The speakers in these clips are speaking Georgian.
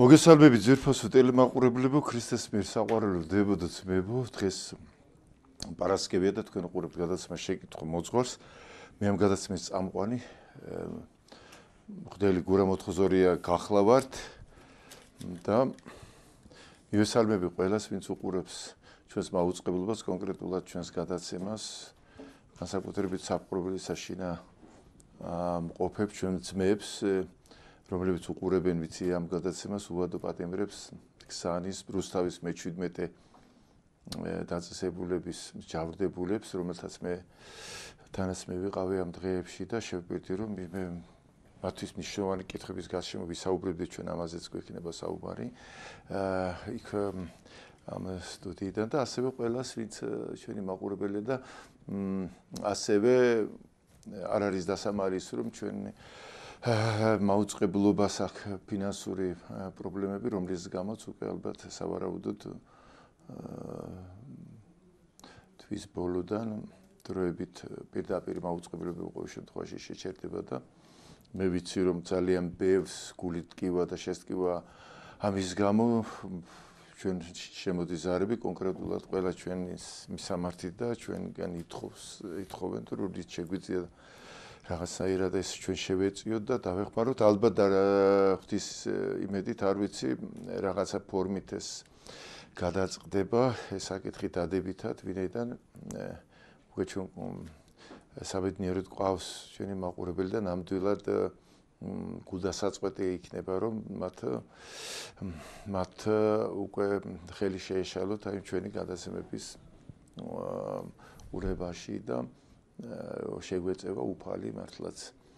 მოგესალმებით ძირფასო ტელემაყურებლებო, ქრისტეს მიერ საყვარელო დებოდო ძმებო, დღეს პარასკევია და თქვენ უყურებთ გადაცემა შეკითხვა მოძღვარს. მე ამ გადაცემის წამყვანი მღვდელი გურა მოთხოზორია გახლავართ და მივესალმები ყველას, ვინც უყურებს ჩვენს მაუწყებლობას, კონკრეტულად ჩვენს გადაცემას, განსაკუთრებით საფრთხელი საშინა მყოფებს, ჩვენ ძმებს, რომლებიც უყურებენ ვიცი ამ გადაცემას უვადო პატიმრებს ქსანის რუსთავის მე-17 დაწესებულების ჯავრდებულებს, რომელთაც მე თანაც მე ვიყავი ამ დღეებში და შევკვირდი რომ მე მათთვის მნიშვნელოვანი კითხვების გარშემო ვისაუბრებდით, ჩვენ ამაზეც გვექნება საუბარი იქ ამ სტუდიიდან და ასევე ყველას, ვინც ჩვენი მაყურებელია და ასევე არ არის დასამარის რომ ჩვენ მაუწყებლობას აქვს ფინანსური პრობლემები, რომლის გამოც უკვე ალბათ სავარაუდოდ თვის ბოლოდან დროებით პირდაპირ მაუწყებლები ყოველ შემთხვევაში შეჩერდება და მე ვიცი რომ ძალიან ბევრს გული ტკივა და შესტკივა ამის გამო ჩვენ შემოდის ზარები კონკრეტულად ყველა ჩვენის მისამართი და ჩვენგან ითხოვენ თუ როდესაც შეგვიძლია რაღაცაირად ეს ჩვენ შევეწიოთ და დავეხმაროთ ალბათ ღვთის იმედით არ ვიცი რაღაცა ფორმით ეს გადაწყდება ეს საკითხი დადებითად ვინაიდან უკვე ჩვენ საბედნიეროდ ყავს ჩვენი მაყურებელი და ნამდვილად გულდასაწყვეტი იქნება რომ მათ უკვე ხელი შეეშალოთ აი ჩვენი გადაცემების ურებაში და შეგვეწევა უფალი მართლაც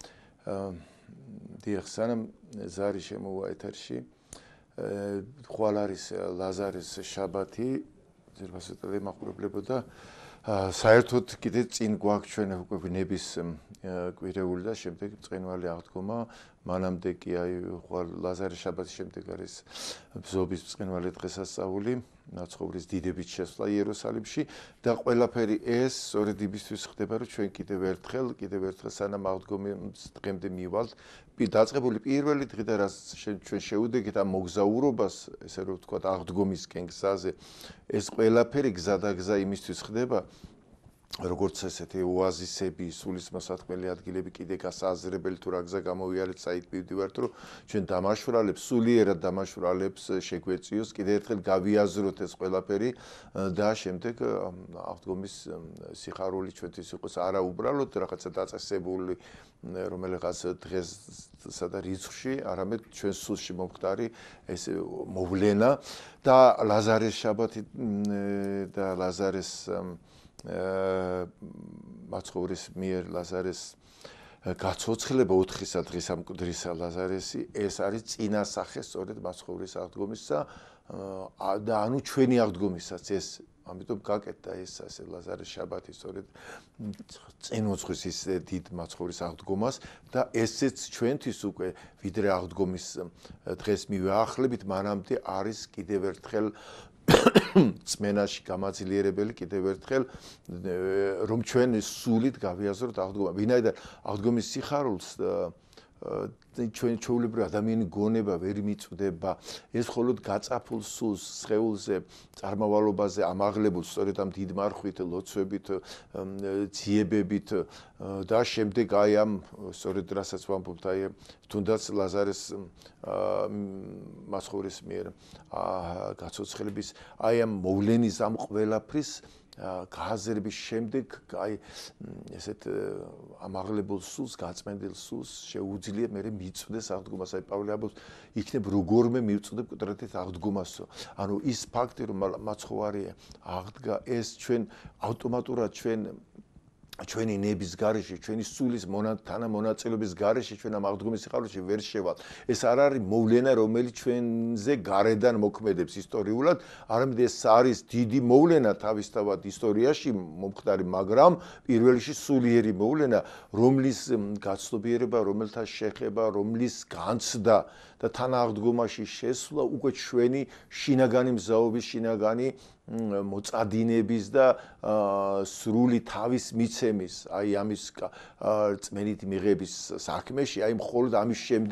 დიახ სანამ ზარი შემოვა ეთერში ხვალ არის ლაზარის შაბათი ძირფასო ტელემაყურებლებო და საერთოდ კიდე წინ გვაქვს ჩვენ უკვე ნების კვირეული და შემდეგ ბრწყინვალე აღდგომა მანამდე კი აი ხვალ ლაზარის შაბათის შემდეგ არის ბზობის ბრწყინვალე დღესასწაული ნაცხოვრის დიდებით შესვლა იერუსალიმში და ყველაფერი ეს სწორედ იმისთვის ხდება რომ ჩვენ კიდევ ერთხელ სანამ აღდგომის დღემდე მივალთ დაწყებული პირველი დღე და რაც ჩვენ შევუდექით ამ მოგზაურობას ესე რომ ვთქვათ აღდგომისკენ გზაზე ეს ყველაფერი გზადაგზა იმისთვის ხდება როგორც ესეთი ოაზისები, სულისმოსათმელი ადგილები კიდე გასააზრებელი თუ რა გზა გამოვიარეთ საით მივდივართ რომ ჩვენ დამაშვრალებს სულიერად დამაშვრალებს შეგვეწიოს კიდე ერთხელ გავიაზროთ ეს ყველაფერი და შემდეგ აღდგომის სიხარული ჩვენთვის იყოს არა უბრალოდ რაღაცა დაწესებული რომელიღაც დღესა და რიცხვში, არამედ ჩვენ სულში მომხდარი ეს მოვლენა და ლაზარის შაბათი და ლაზარის მაცხოვრის მიერ ლაზარეს გაცოცხლება 4 დღის ამ მკვდრისა ლაზარესი ეს არის წინასახე სწორედ მაცხოვრის აღდგომისა და ანუ ჩვენი აღდგომისაც ეს ამიტომ გაკეთდა ეს ასე ლაზარის შაბათი სწორედ წინ უძღვის ის დიდ მაცხოვრის აღდგომას და ესეც ჩვენთვის უკვე ვიდრე აღდგომის დღეს მივაახლებით მანამდე არის კიდევ ერთხელ წმენაში გამაძლიერებელი კიდევ ერთხელ რომ ჩვენ სულით გავიაზროთ აღდგომა ვინაიდან აღდგომის სიხარულს ჩვენ ჩვეულებრივ ადამიანი გონება ვერ მიწვდება ეს მხოლოდ გაწაფულ სულს სხეულზე წარმავალობაზე ამაღლებულ სწორედ ამ დიდ მარხვით ლოცვებით ძიებებით და შემდეგ აი ამ სწორედ რასაც ვამბობთ აი თუნდაც ლაზარეს მაცხოვრის მიერ გაცოცხლების აი ამ მოვლენის ამ ყველაფრის გააზრების შემდეგ აი ესეთ ამაღლებულ სულს, გაწმენდილ სულს შეუძლია მე მიწვდეს აღდგომას. აი პავლე ამბობს, იქნებ როგორმე მივწვდებ კუდრეთით აღდგომასო. ანუ ის ფაქტი რომ მაცხოვარი აღდგა ეს ჩვენ ავტომატურად ჩვენი ნების გარეშე, ჩვენი სულის თანამონაწილეობის გარეშე ჩვენ ამ აღდგომის სიხარულში ვერ შევალთ. ეს არ არის მოვლენა, რომელიც ჩვენზე გარედან მოქმედებს ისტორიულად, არამედ ეს არის დიდი მოვლენა თავისთავად ისტორიაში მომხდარი, მაგრამ პირველ რიგში სულიერი მოვლენა, რომლის გაცნობიერება, რომელთა შეხება, რომლის განცდა და თანააღდგომაში შესვლა უკვე ჩვენი შინაგანი მზაობის, შინაგანი მოწადინების და სრული თავის მიცემის, აი ამის წმენით მიღების საქმეში, აი მხოლოდ ამის შემდეგ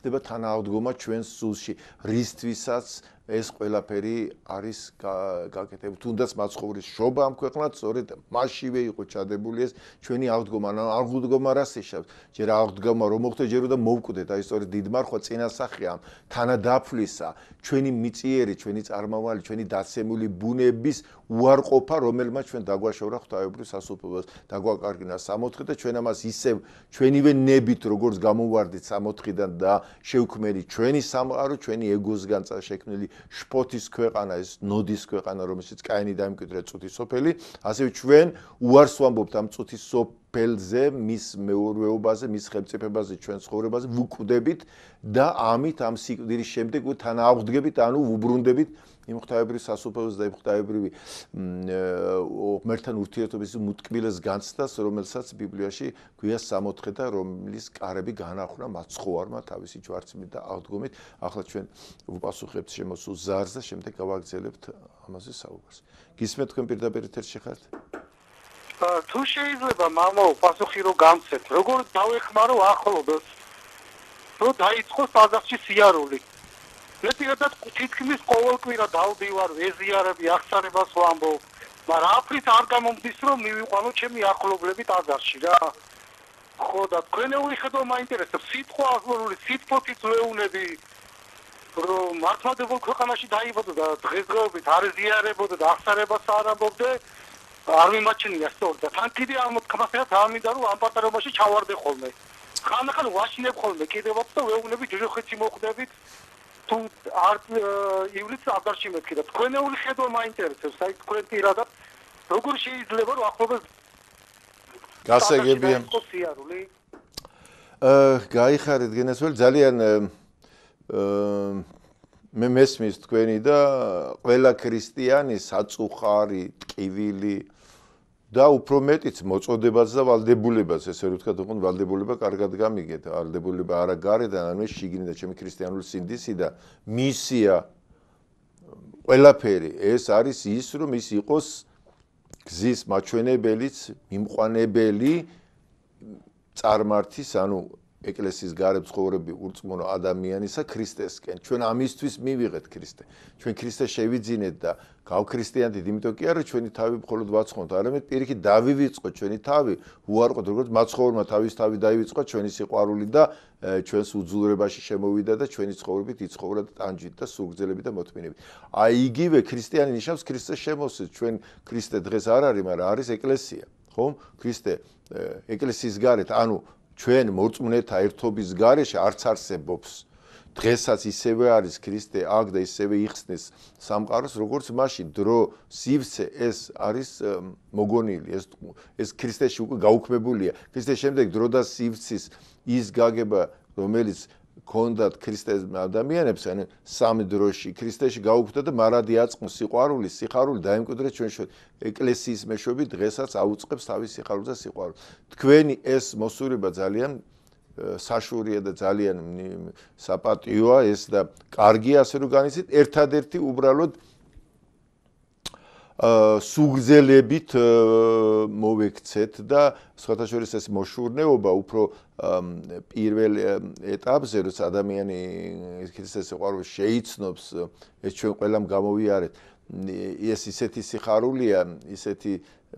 ხდება თანააღდგომა ჩვენს სულში, რისთვისაც ეს ყველაფერი არის გაკეთებული. თუნდაც მაცხოვრის შობა ამ ქვეყნად სწორედ მასშივე იყო ჩადებული ეს ჩვენი აღდგომა. აღდგომა რას იშავს? ჯერ აღდგომა რომ მოხდეს, ჯერ უნდა მოვკვდეთ, აი სწორედ დიდმარხვა წინასახია ამ თანადაფლისა, ჩვენი მიწიერი, ჩვენი წარმავალი, ჩვენი დაცემული ბუნების უარყოფა, რომელმაც ჩვენ დაგვაშორა ღვთაებრივ სასულპობას, დაგვაკარგინა სამოთხე და ჩვენ ამას ისევ ჩვენივე ნებით როგორც გამოვარდით სამოთხიდან და შევქმნით ჩვენი სამყარო, ჩვენი ეგოსგან შექმნილი შპოთის ქვეყანა, ეს ნოდის ქვეყანა, რომელშიც კაინი დაიმკვიდრა წუთის სოფელი, ასევე ჩვენ უარს ვამბობთ ამ წუთის სოფელზე, მის მეურვეობაზე, მის ხელმწიფებაზე, ჩვენ ცხოვრებაზე, ვუკვდებით და ამით ამ სიკვდილის შემდეგ თანააღდგებით, ანუ ვუბრუნდებით იმ ღვთაებრივ სასულპობას და იმ ღვთაებრივი ღმერთთან ურთიერთობის მუტკბილეს განცდას, რომელსაც ბიბლიაში გვია სამოთხე და რომლის კარები განახრა მაცხოვარმა თავისი ჯვარცმით და აღდგომით. ახლა ჩვენ ვუპასუხებთ შემოსულ ზარს და შემდეგ გავაგრძელებთ ამაზე საუბარს. გისმენთ თქვენ პირდაპირ ეთერში ხართ? თუ შეიძლება მამაო პასუხი რომ გამცეთ, როგორ დავეხმარო ახლობელს, რომ დაიწყოს ტაძარში სიარული. მეტად თითქმის ყოველკვირა დავდივარ, ვეზიარები, აღსარებას ვამბობ, მაგრამ აფრით არ გამომდის რომ მივიყვანო ჩემი ახლობლები ტაძარში რა. ხო და თქვენეული ხედვა მაინტერესებს, სიტყვა აღლული, სიტყვით ვეუბნები, რომ მართლმადებელ ქვეყანაში დაიბადო და დღესდღეობით არ ეზიარებოდა და აღსარებას არ ამბობდა, არ მიმაჩნია სწორ და თან კიდე ამ თქმასთან დაამინდა რომ ამ პატარობაში ჩავარდე ხოლმე. ხანახან ვაშინებ ხოლმე კიდევაც და ვეუბნები ჯოჯოხეთში მოხვდებით. თუ არ ივლიც აბარში მეთქი და თქვენეული ხედვა მაინტერესებს, აი თქვენ პირადად როგორ შეიძლება რომ ახლობელს გასაგებია გაიხარეთ გენესველი ძალიან მე მესმის თქვენი და ყველა ქრისტიანი საწუხარი, ტკივილი და უფრო მეტიც მოწოდებაც და ვალდებულებას, ესე რომ ვთქვათ, უყურთ ვალდებულება კარგად გამიგეთ, ვალდებულება არა გარედან, ანუ შიგნიდან ჩემი ქრისტიანული სინდისი და მისია ყველაფერი ეს არის ის, რომ ის იყოს გზის მაჩვენებელიც, მიმყვანებელი წარმართის, ანუ ეკლესიის გარეთ ცხოვრები ურწმუნო ადამიანისა ქრისტესკენ. ჩვენ ამისთვის მივიღეთ ქრისტე. ჩვენ ქრისტეს შევიძინეთ და გავქრისტიანდით, იმიტომ კი არა ჩვენი თავი მხოლოდ ვაცხობთ, არამედ პირიქით დავივიწყოთ ჩვენი თავი, უარყოთ, როგორც მაცხოვრებმა თავის თავი დაივიწყა ჩვენი სიყვარული და ჩვენს უძულრებაში შემოვიდა და ჩვენი ცხოვრებით იცხოვრა და ტანჯვით და სულგრძელებით და მოთმინებით. აი იგივე ქრისტიანი ნიშნავს ქრისტეს შემოსევს. ჩვენ ქრისტე დღეს არ არის, მაგრამ არის ეკლესია, ხო? ქრისტე ეკლესიის გარეთ, ანუ ჩვენ მორწმუნეთა ერთობის გარეშე არც არსებობს. დღესაც ისევე არის ქრისტე აქ და ისევე იხსნის სამყაროს, როგორც მაშინ დრო სივცე ეს არის მოგონილი, ეს ქრისტეში უკვე გაუქმებულია. ქრისტეს შემდეგ დრო და სივცის ის გაგება, რომელიც ქონდათ ქრისტეს ადამიანებს, ანუ სამი დროში ქრისტეში გაუქმდა და მარადი აწმოს სიყვარული, სიხარული დაიმკვიდრეთ ჩვენ შორის. ეკლესიის მეშვეობით დღესაც აუწყებს თავის სიხარულს და სიყვარულს. თქვენი ეს მოსურება ძალიან საშურია და ძალიან საპატიოა ეს და კარგია ასე რომ განიცდით, ერთადერთი უბრალოდ სუგრძელებით მოვექცეთ და სხვათა შორის ეს მოშურნეობა უფრო პირველ ეტაპზე, როცა ადამიანი ქრისტეს სიყვარულს შეიცნობს, ეს ჩვენ ყველამ გამოვიარეთ. ეს ისეთი სიხარულია, ისეთი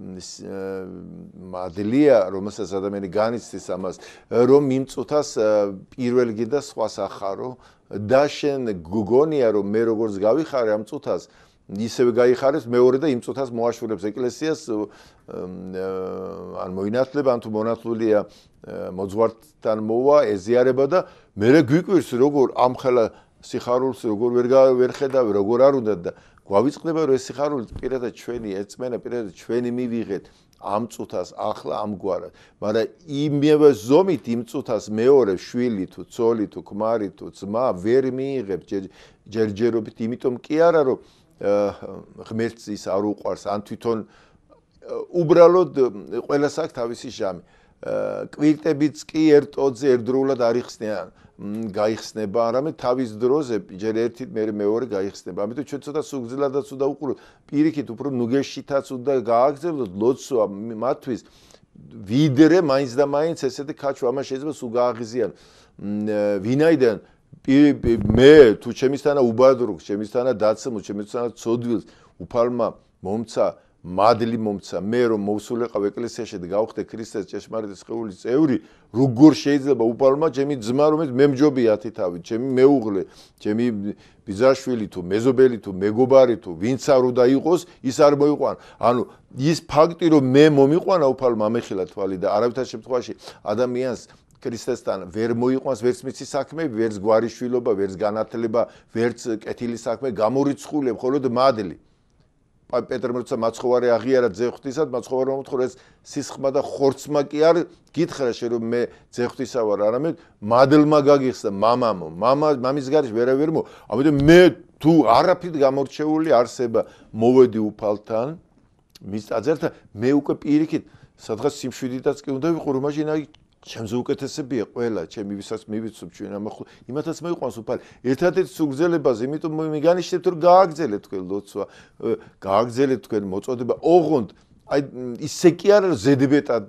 მადლია, რომელსაც ადამიანი განიცდის ამას, რომ იმ წუთას პირველ გინდა სხვას ახარო და შენ გგონია, რომ მე როგორც გავიხარე ამ წუთას ისევე გაიხარებს მეორე და იმ წუთას მოაშურებს ეკლესიას ან მოინათლება ან თუ მონათლულია მოძღვართან მოვა ეზიარება და მე გვიკვირს როგორ ამხელა სიხარულს როგორ ვერ ხედავ როგორ არ უნდა და გვავიწყდება რომ ეს სიხარული პირადად ჩვენი ეწმენა პირადად ჩვენი მივიღეთ ამ წუთას ახლა ამგვარად მაგრამ იმევა ზომით იმ წუთას მეორე შვილი თუ ცოლი თუ ქმარი თუ ძმა ვერ მიიღებ ჯერჯერობით იმიტომ კი არა რომ ღმერთს ის არ უყვარს ან თვითონ უბრალოდ ყველას აქვს თავისი ჟამი კვირტებიც კი ერთოძე ერთდროულად არ იხსნიან გაიხსნება არამედ თავის დროზე ჯერ ერთი მეორე გაიხსნება ამიტომ ჩვენ ცოტა სუგძლადაც უნდა უყუროთ პირიქით უფრო ნუგეშითაც უნდა გააგრძელოთ ლოცვა მათთვის ვიდრე მაინც და მაინც ესეთი ქაჩვა ამას შეიძლება სულ გააღიზიან ვინაიდან მე თუ ჩემისთანა უბადრუქ, ჩემისთანა დაცემო, ჩემისთანა ცოდვილს უფალმა მომცა მადლი მომცა მე რომ მოვსულიყავ ეკლესიაში და გავხდე ქრისტეს ჭეშმარიტი სხეულის წევრი, როგორ შეიძლება უფალმა ჩემი ძმა რომელიც მემჯობია თითავით, ჩემი მეუღლე, ჩემი ბიძაშვილი თუ მეზობელი თუ მეგობარი თუ ვინც არ უნდა იყოს, ის არ მოიყვან. ანუ ის ფაქტი რომ მე მომიყვანა უფალმა ამეხილა თვალი და არავითარ შემთხვევაში ადამიანს ქრისტესთან ვერ მოიყვანს ვერც მიცი საქმე, ვერც გვარიშვილობა, ვერც განათლება, ვერც კეთილი საქმე, გამორიცხულებ მხოლოდ მადლი. პეტრე როცა მაცხოვარი აღიარა ძეხვთისად, მაცხოვარი მომთხოვა ეს სისხმა და ხორცმა კი არ გითხრა შე რომ მე ძეხვთისა ვარ, არამედ მადლმა გაგიხსნა მამამო. მამის გარშ ვერავერ მო. ამიტომ მე თუ არაფრით გამორჩეული არსება მოვედი უფალთან, მის ტაძართან, მე უკვე პირიქით სადღაც სიმშვიდითაც კი უნდა ვიყო, რომ მაშინ აი ჩემზე უკეთესებია ყველა, ჩემი ვისაც მივიცნობ ჩვენ ამახ იმათაც მოიყვანს უფალი. ერთადერთი სულგზელებას, იმიტომ მიგანიშნებთ რომ გააგზელეთ თქვენ ლოცვა, გააგზელეთ თქვენ მოწოდება. ოღონდ აი ისე კი არა რომ ზედმეტად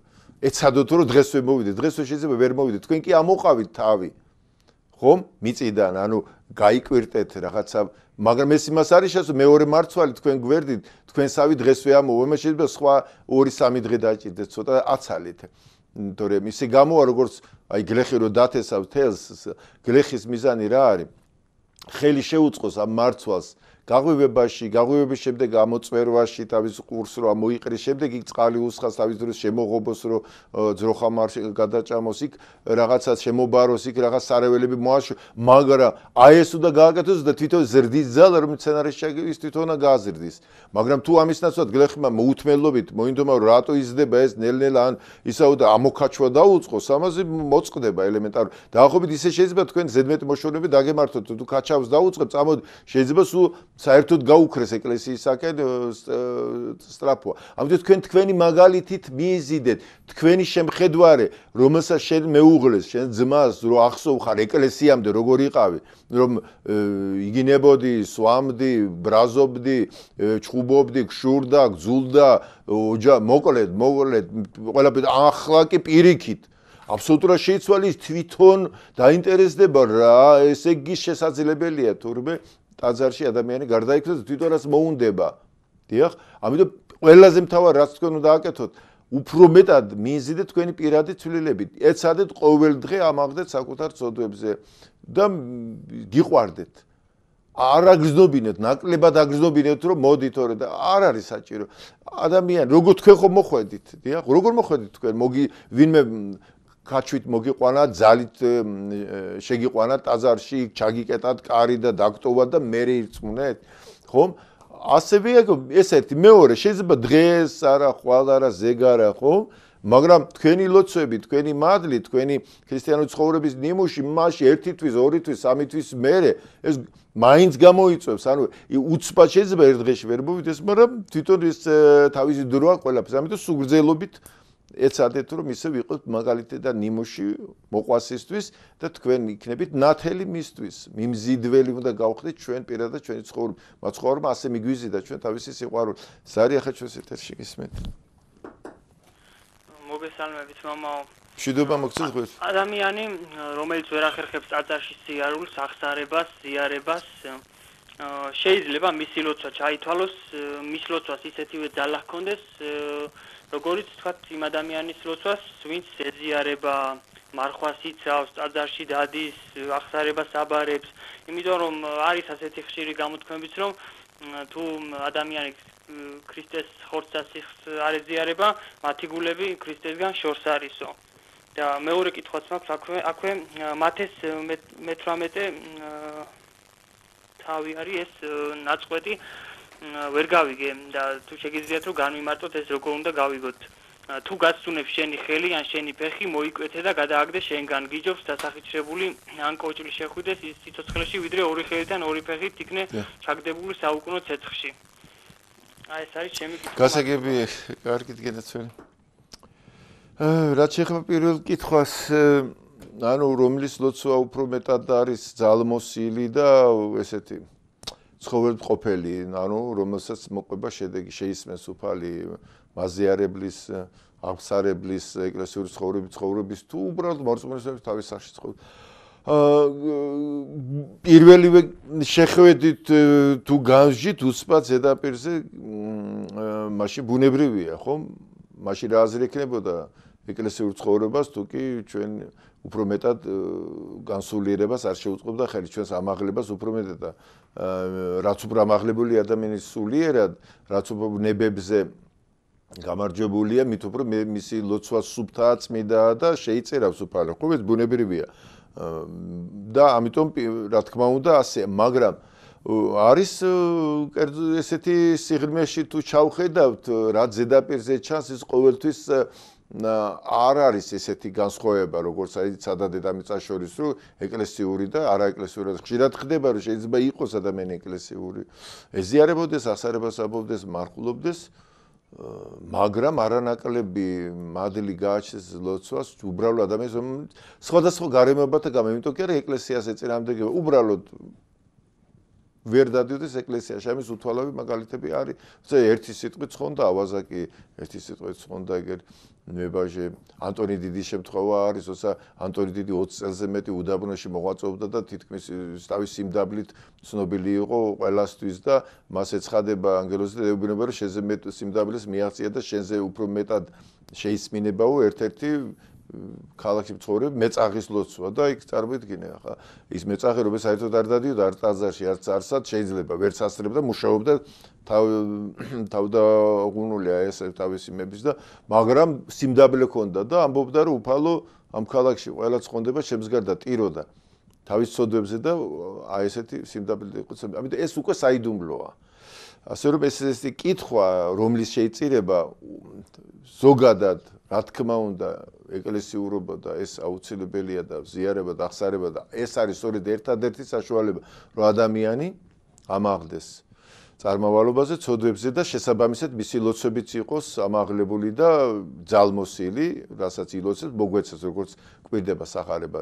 ეცადოთ რომ დღესვე მოვიდეთ, დღესვე შეიძლება ვერ მოვიდეთ. თქვენ კი ამოყავით თავი. ხომ? მიწიდან, ანუ გაიკვირტეთ რაღაცა, მაგრამ ეს იმას არის შესაძლოა მეორე მარცვალი თქვენ გვერდით, თქვენსავი დღესვე ამოვა, მე შეიძლება სხვა 2-3 დღე დაჭირდეთ, ცოტა აცალეთ. თორემ ისე გამოვა როგორც აი გლეხი რო დათესავ თელს, გლეხის მიზანი რა არის? ხელი შეუწყოს ამ მარცვალს გაღვივებაში, გაღვივების შემდეგ ამოწვერვაში თავის ყურს რო მოიყრის, შემდეგ იქ წყალი უსხას თავის დროს შემოღობოს, რო ძროხამარ გადაჭამოს, იქ რაღაცას შემობაროს, იქ რაღაც სარეველები მოაშო, მაგრამ აი ეს უნდა გააკეთოს და თვითონ ზრდის ძალა რომ სცენარში ჩაგივის თვითონა გააზრდის. მაგრამ თუ ამის ნაცვლად გლეხმა მოუთმელობით მოინდომა რომ რატო იზრდება ეს ნელ-ნელა ან ისაო და ამოქაჩვა დაუწყოს, ამაზე მოწყდება ელემენტარული. დაახლოებით ისე შეიძლება თქვენ ზედმეტი მოშორები დაგემართოთ, თუ ქაჩავს დაუწყებთ, წამოდ შეიძლება სულ საერთოდ გაუქრეს ეკლესიისაკენ სწრაფოა. ამიტომ თქვენი მაგალითით მიიზიდეთ, თქვენი შემხედვარე, რომელსაც შენ მეუღლეს, შენ ძმას რო ახსოვხარ ეკლესიამდე როგორ იყავი, რომ იგინებოდი, სვამდი, ბრაზობდი, ჩხუბობდი, გშურდა, გძულდა, მოკლედ, ყველაფერი ახლა კი პირიქით. აბსოლუტურად შეიცვალა ის თვითონ დაინტერესდება რა, ესე იგი შესაძლებელია თურმე ტაძარში ადამიანი გარდაიქმნას თვითონაც მოუნდება. დიახ, ამიტომ ყველაზე მთავარი რაც თქვენ უნდა აკეთოთ, უფრო მეტად მიიზიდეთ თქვენი პირადი ცვლილებით. ეცადეთ ყოველ დღე ამაღდეთ საკუთარ ცოდვებზე და გიყვარდეთ. არ აგრძნობინეთ, ნაკლებად აგრძნობინეთ, რომ მოდით ორე და არ არის საჭირო. ადამიანი, როგორ თქვენ ხომ მოხვედით, დიახ, როგორ მოხვედით თქვენ, ვინმე ქაჩვით მოგიყვანა, ძალით შეგიყვანა ტაძარში, ჩაგიკეტათ კარი და დაგტოვათ და მერე ირწმუნეთ, ხომ? ასევე ეს ერთი, მეორე, შეიძლება დღეს არა, ხვალ არა, ზეგ არა, ხომ? მაგრამ თქვენი ლოცვები, თქვენი მადლი, თქვენი ქრისტიანული ცხოვრების ნიმუში, მასში 1 თვის, 2 თვის, 3 თვის მერე ეს მაინც გამოიწვევს, ანუ უცბად შეიძლება ერთ დღეში ვერ მოვიდეს, მაგრამ თვითონ ის თავისი დროა ყველაფერს, ამიტომ სუგრძელობით ეცადეთ რომ ისე ვიყოთ მაგალითი და ნიმუში მოყვასისთვის და თქვენ იქნებით ნათელი მისთვის. მიმზიდველი უნდა გავხდეთ ჩვენ პირადად ჩვენი ცხოვრება. მაცხოვრებმა ასე მიგვიზიდა ჩვენ თავისი სიყვარული. ზარი ახლა ჩვენს ეთერში გისმენთ. მოგესალმებით მამაო. მშვიდობა მოგცეთ ღირს. ადამიანი რომელიც ვერ ახერხებს ტაძარში სიარულს, აღსარებას, ზიარებას, შეიძლება მისი ლოცვა ჩაითვალოს, მის ლოცვას ისეთივე ძალა ჰქონდეს, როგორც თქვათ იმ ადამიანის ლოცვას, ვინც ეძიარება, მარხვას იცავს, ტაძარში დადის, აღსარებას აბარებს, იმიტომ რომ არის ასეთი ხშირი გამოთქმებიც, რომ თუ ადამიანი ქრისტეს ხორცას არ ეძიარება, მათი გულები ქრისტესგან შორს არისო. და მეორე კითხვაც მაქვს აქვე მათეს 18 თავი არის ეს ნაწყვეტი ვერ გავიგე და თუ შეგიძლიათ რომ განვიმარტოთ ეს როგორ უნდა გავიგოთ. თუ გასწუნებს შენი ხელი ან შენი ფეხი მოიკვეთე და გადააგდე შენგან გიჯობს დასახიჩრებული ან კოჭლი შეხვიდეს ის სიცოცხლეში ვიდრე ორი ხელიდან ორი ფეხით იქნე ჩაგდებული საუკუნო ცეცხლში. აი ეს არის ჩემი კითხვა. გასაგები, კარგით გენაცვლე. რაც შეეხება პირველ კითხვას, ანუ რომლის ლოცვა უფრო მეტად არის ძალმოსილი და ესეთი ცხოველმყოფელი, ანუ რომელსაც მოყვება შედეგი, შეისმენს უფალი მაზიარებლის, აღსარებლის, ეკლესიური ცხოვრების თუ უბრალოდ მორწმუნეების თავის სახში ცხოვრება. პირველივე შეხვედრით თუ განსჯით უცბად ზედაპირზე მაშინ ბუნებრივია, ხო? მაშინ რა აზრი ექნებოდა ეკლესიურ ცხოვრებას, თუ კი ჩვენ უფრო მეტად განსულიერებას არ შეუწყობდა ხელი, ჩვენს ამაღლებას უფრო მეტად და რაც უფრო ამაღლებული ადამიანის სულიერად, რაც უფრო ნებებზე გამარჯვებულია, მით უფრო მისი ლოცვა სუფთაა, წმიდაა და შეიწერავს უფალო. ხო, ეს ბუნებრივია. და ამიტომ რა თქმა უნდა ასე, მაგრამ არის ესეთი სიღრმეში თუ ჩავხედავთ, რაც ზედაპირზე ჩანს, ის ყოველთვის არ არის ესეთი განსხვავება, როგორც არის ცადა დედამიწას შორის, რომ ეკლესიური და არაეკლესიური. ხშირად ხდება, რომ შეიძლება იყოს ადამიანი ეკლესიური, ეზიარებოდეს, ასარებას აბობდეს, მარხულობდეს, მაგრამ არანაკლები მადლი გააჩნდეს ლოცვას უბრალო ადამიანს, სხვადასხვა გარემოებათა გამო, იმიტომ კი არა ეკლესიას ეწინააღმდეგება, უბრალოდ ვერ დადიოდეს ეკლესიაში, ამის უთვალავი მაგალითები არის. ერთი სიტყვით ცხონდა ავაზაკი, ერთი სიტყვით ცხონდა ეგერ ნებაჟე ანტონი დიდის შემთხვევა არის, როცა ანტონი დიდი 20 წელზე მეტი უდაბნოში მოღვაწეობდა და თითქმის თავის სიმდაბლით ცნობილი იყო ყველასთვის და მას ეცხადება ანგელოზი და ეუბნება, რომ შენზე მეტ სიმდაბლეს მიაღწია და შენზე უფრო მეტად შეისმინებაო ერთ-ერთი ქალაქში მცხოვრები მეწაღის ლოცვა და იქ წარმოიდგინე ახლა ის მეწაღი რომ საერთოდ არ დადიოდა არ ტაძარში არც არსად შეიძლება ვერც ასწრებდა მუშაობდა თავდაღუნულია ეს თავისი მების და მაგრამ სიმდაბლე ქონდა და ამბობდა რომ უფალო ამ ქალაქში ყველა ცხონდება შემსგარდა ტიროდა თავის ცოდვებზე და აი ესეთი სიმდაბლე იყო ამიტომ ეს უკვე საიდუმლოა ასე რომ ეს კითხვა რომლის შეიწირება ზოგადად რა თქმა უნდა ეკლესიურობა და ეს აუცილებელია და ზიარება და აღსარება და ეს არის სწორედ ერთადერთი საშუალება რომ ადამიანი ამაღლდეს წარმავალობაზე, ცოდვებზე და შესაბამისად მისი ლოცვებიც იყოს ამაღლებული და ძალმოსილი, რასაც ილოცებს, მოგვეცეს როგორც კვირდება სახარება.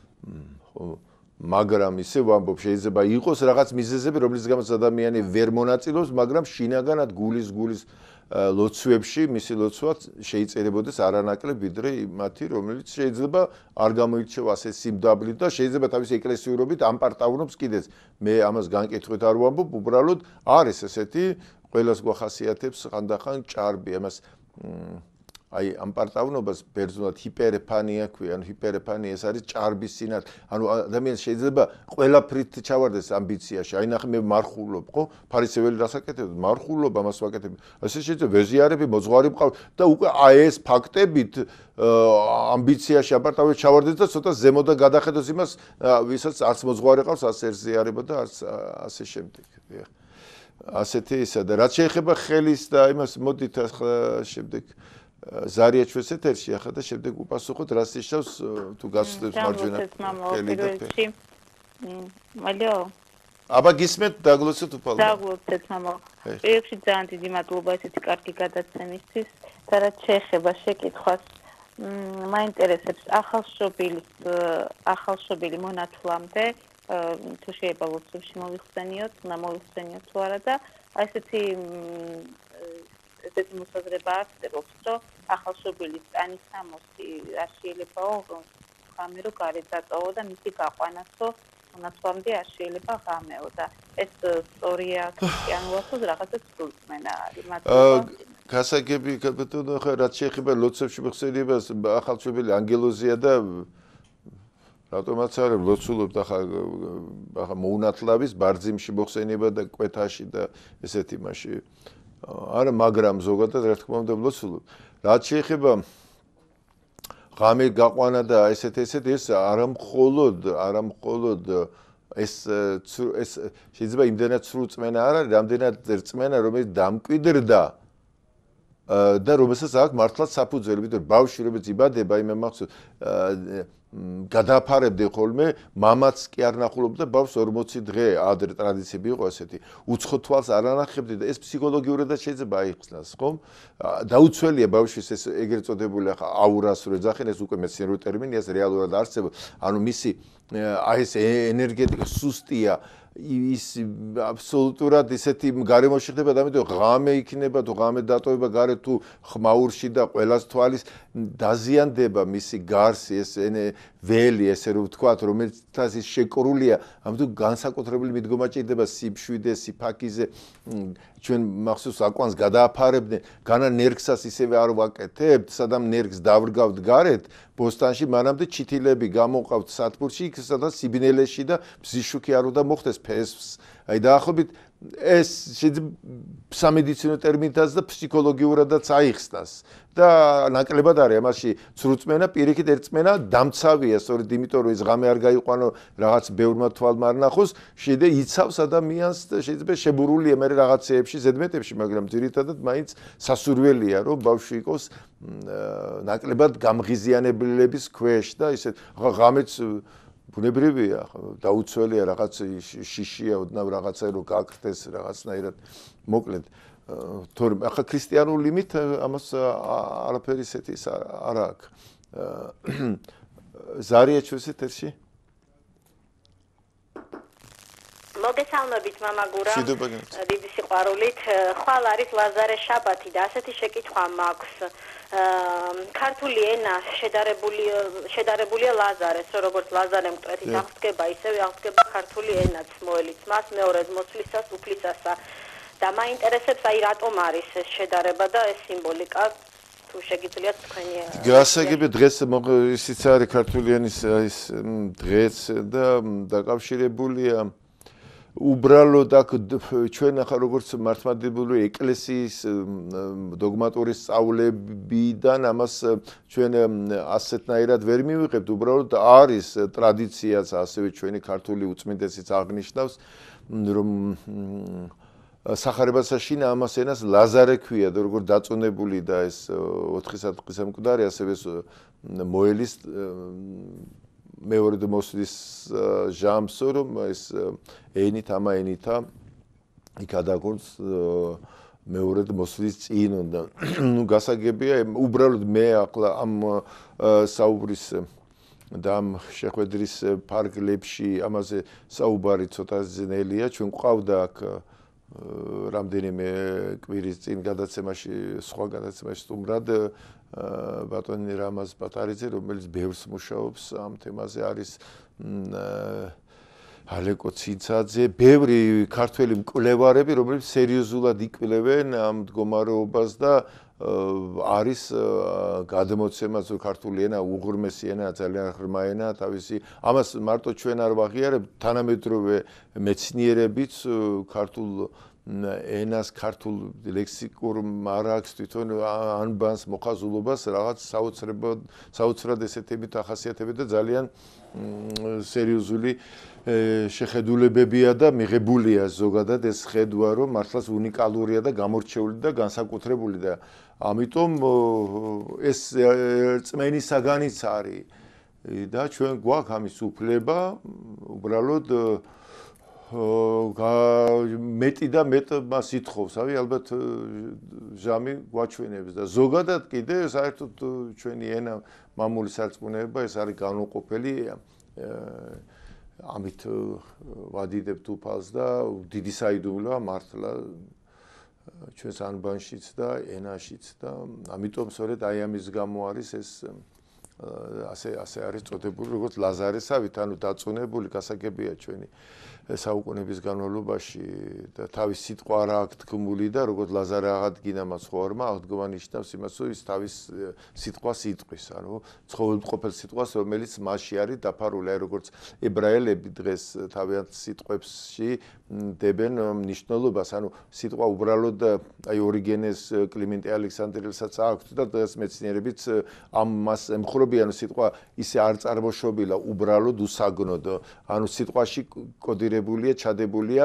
მაგრამ ისე ვამბობ, შეიძლება იყოს რაღაც მიზეზები, რომლის გამოც ადამიანი ვერ მონაწილეობს, მაგრამ შინაგანად გულის ლოცვებში მისი ლოცვა შეიწერებოდეს არანაკლებ ვიდრე მათი, რომელიც შეიძლება არ გამოირჩევა ასე სიმდაბლით და შეიძლება თავის ეკლესიურობით ამპარტავნობს კიდეც. მე ამას განკითხვით არ ვამბობ, უბრალოდ არის ესეთი ყველას გვახასიათებს ხანდახან ჭარბი, ამას აი ამ პარტავნობას ბერძნულად ჰიპერეფანია ქვია, ანუ ჰიპერეფანია ეს არის ჭარბის სინათ. ანუ ადამიანს შეიძლება ყველაფრით ჩავარდეს ამბიციაში. აი ნახე მე მარხულობ, ხო? ფარისეველი რას აკეთებს? მარხულობ ამას ვაკეთებ. ასე შეიძლება ვეზიარები, მოძღვარი ვყავ და უკვე აი ეს ფაქტებით ამბიციაში აპარტავნებს ჩავარდეს და ცოტა ზემოდან გადახედოს იმას, ვისაც არც მოძღვარი ყავს, არც ერზიარება და არც ასე შემდეგ. ასეთი ისა და რაც შეეხება ხელის და იმას მოდით ახლა შემდეგ ზარია ჩვენს ეთერში ახლა და შემდეგ უპასუხოთ რას ნიშნავს თუ გასწრებს მარჯვენა ხელი და ფეხი. ალო. აბა გისმენთ დაგლოცეთ უფალო. დაგლოცეთ მამა. პირველში ძალიან დიდი მადლობა ესეთი კარგი გადაცემისთვის და რაც შეეხება შეკითხვას მაინტერესებს ახალშობილი მონათლამდე თუ შეიძლება ლოცვებში მოვიხსენიოთ, უნდა მოვიხსენიოთ თუ არა და ესეთი მოსაზრება არსებობს, რომ ახალშობილის ტანის სამოსი არ შეიძლებაო ღამე რო გარეთ დაწოვო და მისი გაყვანასო მონათლამდე არ შეიძლება ღამეო და ეს სწორია ქრისტიანულობაზე რაღაცა სრულწმენა არის. მადლობა. გასაგები ბატონო ხა რაც შეეხება ლოცვებში მოხსენიებას ახალშობილი ანგელოზია და რატომაც არ ლოცულობთ ახლა მოუნათლავის ბარძიმში მოხსენება და კვეთაში და ესეთი მასში არა მაგრამ ზოგადად რა თქმა უნდა ლოცულობ რაც შეეხება ღამე გაყვანა და ესეთ ეს არამხოლოდ ეს შეიძლება იმდენად სრულწმენა არ არის რამდენად რწმენა რომელიც დამკვიდრდა და რომელსაც აქვს მართლაც საფუძველი ვიდრე ბავშვი რომელიც იბადება იმ მახსოვს გადაფარებდი ხოლმე მამაც კი არ ნახულობდა ბავშვს 40 დღე ადრე ტრადიციები იყო ასეთი უცხო თვალს არ ანახებდი და ეს ფსიქოლოგიურადაც შეიძლება აიხსნას ხომ დაუცველია ბავშვის ეს ეგრეთ წოდებული ახლა აურას რო ეძახენ ეს უკვე მეცნიერული ტერმინია ეს რეალურად არსებობს ანუ მისი აი ეს ენერგეტიკა სუსტია ის აბსოლუტურად ისეთი გარემოში ხდება და ამიტომ ღამე იქნება თუ ღამე დატოვება გარე თუ ხმაურში და ყველას თვალის დაზიანდება მისი გარსი ეს ველი ესე რომ ვთქვათ რომელთაც ის შეკრულია ამიტომ განსაკუთრებული მიდგომა ჭირდება სიბშვიდე სიფაქიზე ჩვენ მახსოვს აკვანს გადააფარებდნენ განა ნერგსაც ისევე არ ვაკეთებთ სადამ ნერგს დავრგავთ გარეთ ბოსტანში მანამდე ჩითილები გამოყავთ სათბურში იქ სადაც სიბინელეში და ბზიშუქი არ უნდა მოხდეს ფესვს აი დაახლოებით ეს სამედიცინო ტერმინითაც და ფსიქოლოგიურადაც აიხსნას და ნაკლებად არის ამაში ცრუწმენა პირიქით ერთწმენა დამცავია სწორედ იმიტომ რომ ის ღამე არ გაიყვანო რაღაც ბევრმა თვალმა არ ნახოს შეიძლება იცავს ადამიანს და შეიძლება შებურულია მე რაღაცეებში ზედმეტებში მაგრამ ძირითადად მაინც სასურველია რომ ბავშვი იყოს ნაკლებად გამღიზიანებლების ქვეშ და ისეთ ღამეც ბუნებრივია დაუცველია რაღაც შიშია ოდნავ რაღაცა რომ გაკრდეს რაღაცნაირად მოკლედ თორემ ახლა ქრისტიანულ ლიმით ამას არაფერი ისეთი არ აქვს ზარია ჩვენს ეთერში მოგესალმებით მამა გურა დიდი სიყვარულით ხვალ არის ლაზარე შაბათი და ასეთი შეკითხვა მაქვს ქართული ენა შედარებულია ლაზარეს როგორც ლაზარე მკვეთით აღსდგება ისევე აღსდგება ქართული ენაც მოელიც მას მეორედ მოსვლისას უფლისასა და მაინტერესებს აი რატომ არის ეს შედარება და ეს სიმბოლიკა თუ შეგიძლიათ თქვენი გასაგები დღეს ისიც არის ქართული ენის ის დღეც და დაკავშირებულია უბრალოდ აქ ჩვენ ახლა როგორც მართლმადიდებლური ეკლესიის დოგმატური სწავლებიდან ამას ჩვენ ასეთნაირად ვერ მივიღებთ უბრალოდ არის ტრადიციაც ასევე ჩვენი ქართული უწმინდესიც აღნიშნავს რომ სახარებასაშინ ამას ენას ლაზარე ქვია და როგორც დაწონებული და ეს 4 საათის მკვდარი ასევე მოელის მეორე მოსვლის ჟამს რომ ეს ენით ამა ენითა იქ ადაგონს მეორე მოსვლის წინ უნდა ნუ გასაგებია უბრალოდ მე ახლა ამ საუბრის და ამ შეხვედრის ფარგლებში ამაზე საუბარი ცოტა ძნელია ჩვენ ყავდა აქ რამდენიმე კვირის წინ გადაცემაში სხვა გადაცემაში სტუმრად ბატონი რამაზ პატარიძე რომელიც ბევრს მუშაობს ამ თემაზე არის ალეკო ცინცაძე ბევრი ქართველი მკვლევარები რომლებიც სერიოზულად იკვლევენ ამ მდგომარეობას და არის გადმოცემაც რომ ქართული ენა უღრმესი ენაა ძალიან ღრმა ენაა თავისი ამას მარტო ჩვენ არ ვაღიარებთ თანამედროვე მეცნიერებიც ქართულ ენას ქართულ ლექსიკურ მარაგს თვითონ ანბანს მოხაზულობას რაღაც საოცრად ესეთებით ახასიათებდა და ძალიან სერიოზული შეხედულებებია და მიღებულია ზოგადად ეს ხედვა რომ მართლაც უნიკალურია და გამორჩეული და განსაკუთრებული და ამიტომ ეს წმენისაგანიც არის და ჩვენ გვაქვს ამის უფლება უბრალოდ მეტი და მეტ მას ითხოვს, ავი ალბათ ჟამი გვაჩვენებს და ზოგადად კიდე საერთოდ ჩვენი ენა მამული სარწმუნოება ეს არის განუყოფელი ამით ვადიდებთ უფალს და დიდი საიდუმლოა მართლა ჩვენს ანბანშიც და ენაშიც და ამიტომ სწორედ აი ამის გამო არის ეს ასე არის წოდებული როგორც ლაზარესავით ანუ დაწუნებული გასაგებია ჩვენი საუკუნეების განმავლობაში და თავის სიტყვა არ აქვს თქმული და როგორც ლაზარე აღადგინა მას ხوارმა აღდგომა ნიშნავს იმას რომ ის თავის სიტყვას იტყვის ანუ ცხოველმყოფელ სიტყვას რომელიც მასში არის დაფარული აი როგორც ებრაელები დღეს თავიანთ სიტყვებში დებენ მნიშვნელობას ანუ სიტყვა უბრალოდ აი ორიგენეს კლიმენტე ალექსანდრელსაც აქვს და დღეს მეცნიერებიც ამ მას ემხრობიან სიტყვა ისე არ წარმოშობილა უბრალოდ უსაგნოდ ანუ სიტყვაში კოდირებულია ჩადებულია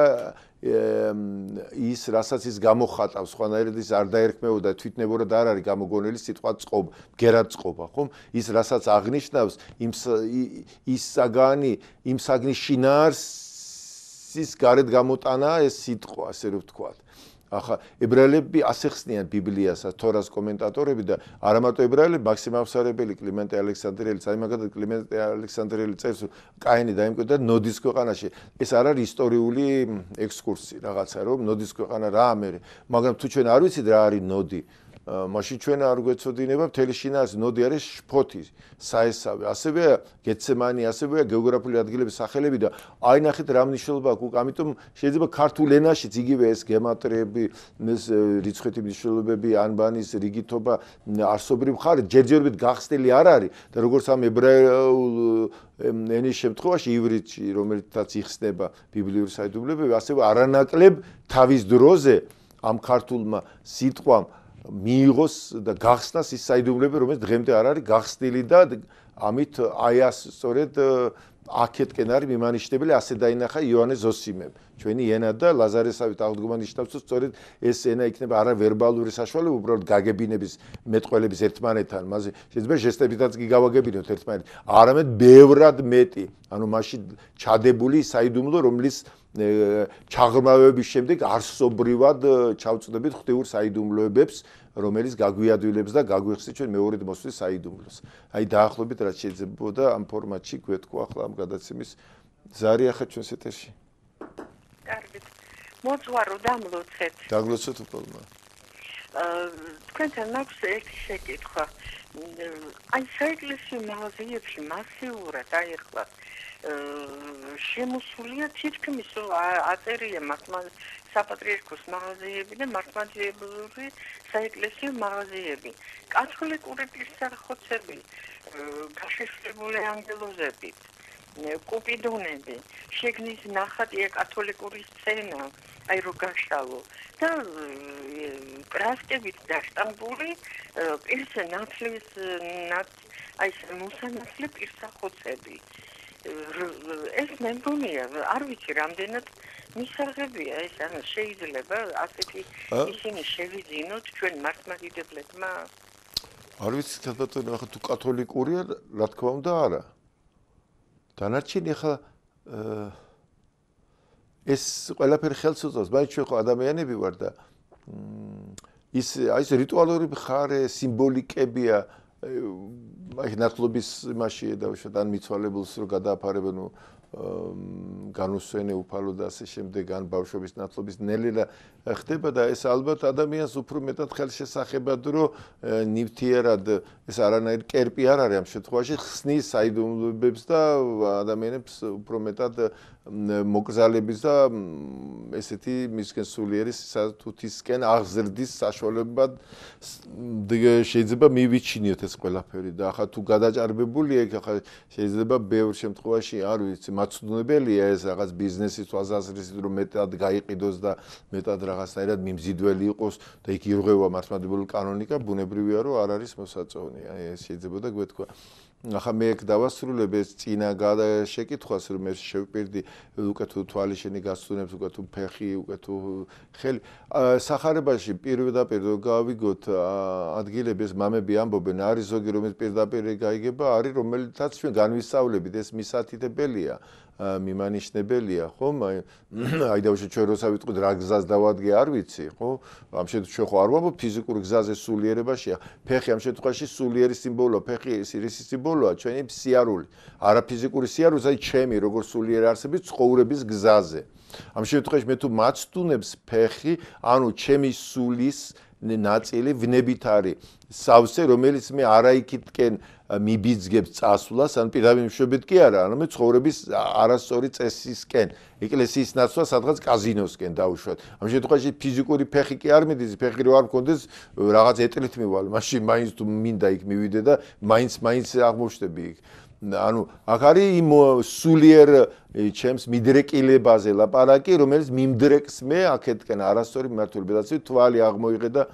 ის რასაც ის გამოხატავს სხვანაირად ის არ დაერქმეოდა თვითნებურად არ არის გამოგონილი სიტყვა წყობა გერად წყობა ხომ ის რასაც აღნიშნავს ის საგანი იმ საგნის შინაარსის გარეთ გამოტანა ეს სიტყვა ასე რომ ვთქვათ ახლა ებრაელები ასე ხსნიან ბიბლიასაც, თორას კომენტატორები და არა მარტო ებრაელები, მაქსიმ ავსარებელი კლიმენტე ალექსანდრიელი, მაგალითად კლიმენტე ალექსანდრიელი წერს, კაინი დაიმკვიდრა ნოდის ქვეყანაში. ეს არ არის ისტორიული ექსკურსი რაღაცა, რომ ნოდის ქვეყანა რა ამერე, მაგრამ თუ ჩვენ არ ვიცით რა არის ნოდი, მაშინ ჩვენ არ გვეცოდინება მთელი შინაარსი, ნოდი არის შფოთი, საესავე, ასევე გეცემანი, ასევე გეოგრაფიული ადგილების სახელები და აი ნახეთ რა მნიშვნელობა აქვს, ამიტომ შეიძლება ქართულ ენაშიც იგივე ეს გემატრიები, ეს რიცხვითი მნიშვნელობები, ანბანის რიგითობა არსობრივ ხართ, ჯერჯერობით გახსნილი არ არის და როგორც ამ ებრაულ ენის შემთხვევაში ივრითში, რომელთაც იხსნება ბიბლიური საიდუმლოებები, ასევე არანაკლებ თავის დროზე ამ ქართულმა სიტყვამ მიიღოს და გახსნას ის საიდუმლოები, რომელიც დღემდე არ არის გახსნილი და ამით აი სწორედ აქეთკენ არის მიმანიშნებელი, ასე დაინახა იოანე ზოსიმემ. ჩვენი ენა და ლაზარესავით აღდგომა ნიშნავს, რომ სწორედ ეს ენა იქნება არა ვერბალური საშუალება, უბრალოდ გაგებინების, მეტყველების ერთმანეთთან, მასე შეიძლება ჟესტებითაც კი გავაგებინოთ ერთმანეთს, არამედ ბევრად მეტი, ანუ მასში ჩადებული საიდუმლო, რომლის ჩაღრმავების შემდეგ არსობრივად ჩავწვდებით ღვთიურ საიდუმლოებებს, რომელიც გაგვიადვილებს და გაგვიხსნით ჩვენ მეორედ მოსვლის საიდუმლოს. აი დაახლოებით რაც შეიძლებოდა ამ ფორმატში გვეთქვა ახლა ამ გადაცემის ზარი ახლა ჩვენს ეთერში. კარგით. მოძვარო დამლოცეთ. დაგლოცეთ უკოლმა. თქვენთან მაქვს ერთი შეკითხვა. აი საეკლესიო მაღაზიებში მასიურად აიხლა შემოსულია თითქმის აწერია საპატრიარქოს მაღაზიები და მართლმადიდებლური საეკლესიო მაღაზიები. კათოლიკური პირსახოცები, გაშეშლებული ანგელოზები, კუპიდონები, შეგნის ნახატია კათოლიკური სცენა, აი რო გაშალო და კრასკებით დაშტამპული პირსნაცლის აი მოსანაცვლე პირსახოცები. ეს მე მგონია, არ ვიცი რამდენად მისაღებია ეს, ანუ შეიძლება ასეთი ისინი შევიძინოთ ჩვენ მართლმადიდებლებმა? არ ვიცი, თათბატონო, ახლა თუ კათოლიკურია, რა თქმა უნდა არა. დანარჩენი ახლა ეს ყველაფერი ხელს უწყობს, მაინც ჩვენ ხო ადამიანები ვარ და ის რიტუალური მხარე, სიმბოლიკებია აი ნათლობის იმაში დავუშვათ ან მიცვალებულს რო გადააფარებენ განუსვენე უფალო და ასე შემდეგ ან ბავშვობის ნათლობის ნელ-ნელა ხდება და ეს ალბათ ადამიანს უფრო მეტად ხელშესახებად რო ნივთიერად ეს არანაირ კერპი არ არის ამ შემთხვევაში ხსნის საიდუმლოებებს და ადამიანებს უფრო მეტად მოკრძალების და ესეთი მისგან სულიერი სათუთისკენ აღზრდის საშუალებად შეიძლება მივიჩინიოთ ეს ყველაფერი და ახლა თუ გადაჭარბებულია ახლა შეიძლება ბევრ შემთხვევაში არ ვიცი მაცდუნებელია ეს რაღაც ბიზნესის თვალსაზრისით რომ მეტად გაიყიდოს და მეტად რაღაცნაირად მიმზიდველი იყოს და იქ ირღვევა მართლმადიდებლური კანონიკა ბუნებრივია რომ არ არის მოსაწონი აი ეს შეიძლება და გვეთქვა ახლა მე ეგ დავასრულებ ეს წინა შეკითხვას რომ ეს შევპირდი უკვე თუ თვალი შენი გასწუნებს უკვე თუ ფეხი უკვე თუ ხელი სახარებაში პირდაპირ გავიგოთ ადგილები ეს მამები ამბობენ არის ზოგი რომელიც პირდაპირ გაიგება არის რომელთაც ჩვენ განვისწავლებით ეს მისათითებელია მიმანიშნებელია ხომ აი დავუშვათ ჩვენ როცა ვიტყვით რა გზას დავადგე არ ვიცი ხო ამ შემთხვევაში ჩვენ ხო არ ვამბობ ფიზიკურ გზაზე სულიერებაშია ფეხი ამ შემთხვევაში სულიერი სიმბოლოა ფეხი ის სიმბოლოა ჩვენი სიარული არა ფიზიკური სიარული აი ჩემი როგორც სულიერი არსების ცხოვრების გზაზე ამ შემთხვევაში მე თუ მაცდუნებს ფეხი ანუ ჩემი სულის ნაწილი ვნებით არის სავსე რომელიც მე არაიქითკენ მიბიძგებს წასვლას ან პირდაპირ მშვიდობით კი არა არამედ ცხოვრების არასწორი წესისკენ ეკლესიის ნაცვლა სადღაც კაზინოსკენ დაუშვათ ამ შემთხვევაში ფიზიკური ფეხი კი არ მიდის ფეხი რო არ მქონდეს რაღაც ეტლით მივალ მაშინ მაინც თუ მინდა იქ მივიდე და მაინც აღმოჩნდები იქ ანუ აქ არის იმ სულიერ ჩემს მიდრეკილებაზე ლაპარაკი რომელიც მიმდრეკს მე აქეთკენ არასწორი მმართველობაც თვალი აღმოიღე და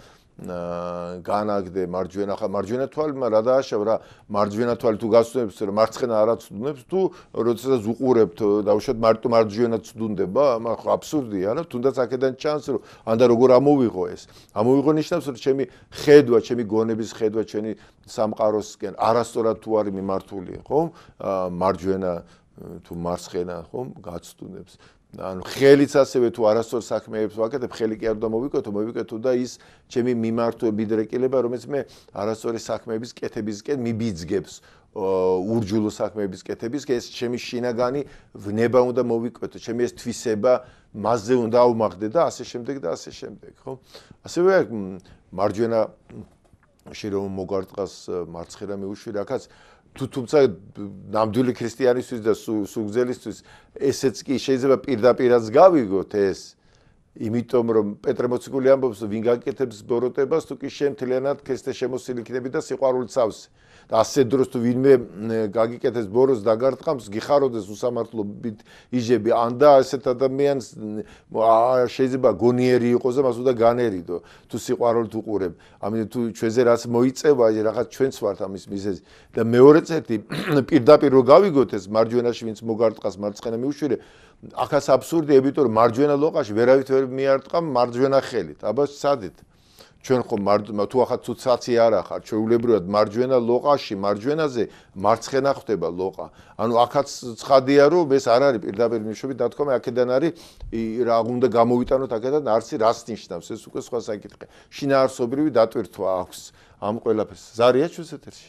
განაგდე მარჯვენა ხა მარჯვენა თვალმა რა დააშავა რა მარჯვენა თვალი თუ გასწუნებს რომ მარცხენა არა ცდუნებს თუ როდესაც უყურებთ დავუშვათ მარტო მარჯვენა ცდუნდება ხო აბსურდია რა თუნდაც აქედან ჩანს რომ ანდა როგორ ამოვიღო ეს ამოვიღო ნიშნავს რომ ჩემი ხედვა ჩემი გონების ხედვა ჩემი სამყაროსკენ არასწორად თუ არის მიმართული ხო მარჯვენა თუ მარცხენა ხომ გაცდუნებს ანუ ხელიც ასევე თუ არასწორ საქმეებს ვაკეთებ, ხელი კი არ უნდა მოვიკეთო და ის ჩემი მიმართვა ბიდრეკილება, რომელიც მე არასწორი საქმეების კეთებისკენ მიბიძგებს, ურჯულო საქმეების კეთებისკენ, ეს ჩემი შინაგანი ვნება უნდა მოვიკეთო, ჩემი ეს თვისება მასზე უნდა აუმაღდე და ასე შემდეგ, ხო? ასევე მარჯვენა რომ მოგვარტყას მარცხენა მიუშვი რაკაც თუმცა ნამდვილი ქრისტიანისთვის და სუგზელისთვის ესეც კი შეიძლება პირდაპირაც გავიგოთ ეს იმიტომ რომ პეტრე მოციქული ამბობს ვინ გაკეთებს ბოროტებას თუ კი შენ მთლიანად ქრისტე შემოსილი იქნები და სიყვარულით სავსე და ასე დროს თუ ვინმე გაგიკეთებს ბოროტს დაგარტყამს გიხაროდეს უსამართლობით იჯები ან და ასეთ ადამიანს შეიძლება გონიერი იყოს და მას უნდა განერიდო თუ სიყვარულით უყურებ ამიტომ თუ ჩვენზე რაც მოიწევა რაღაც ჩვენც ვართ ამის მიზეზი და მეორეც ერთი პირდაპირ რო გავიგოთ ეს მარჯვენაში ვინც მოგარტყას მარცხენა მიუშვირე ახაც აბსურდია იმიტომ რომ მარჯვენა ლოყაში ვერავით ვერ მიარტყა მარჯვენა ხელით აბა სადით ჩვენ ხომ თუ ახაც ცუცაცი არ ახარ ჩვეულებრივად მარჯვენა ლოყაში მარჯვენაზე მარცხენა ხდება ლოყა ანუ ახაც ცხადია რომ ეს არ არის პირდაპირ ნიშნები დათქომა აქედან არის რა უნდა გამოვიტანოთ აქედან არც რას ნიშნავს ეს უკვე სხვა საკითხია შინაარსობრივი დატვირთვა აქვს ამ ყველაფერს ზარია ჩვენს ეთერში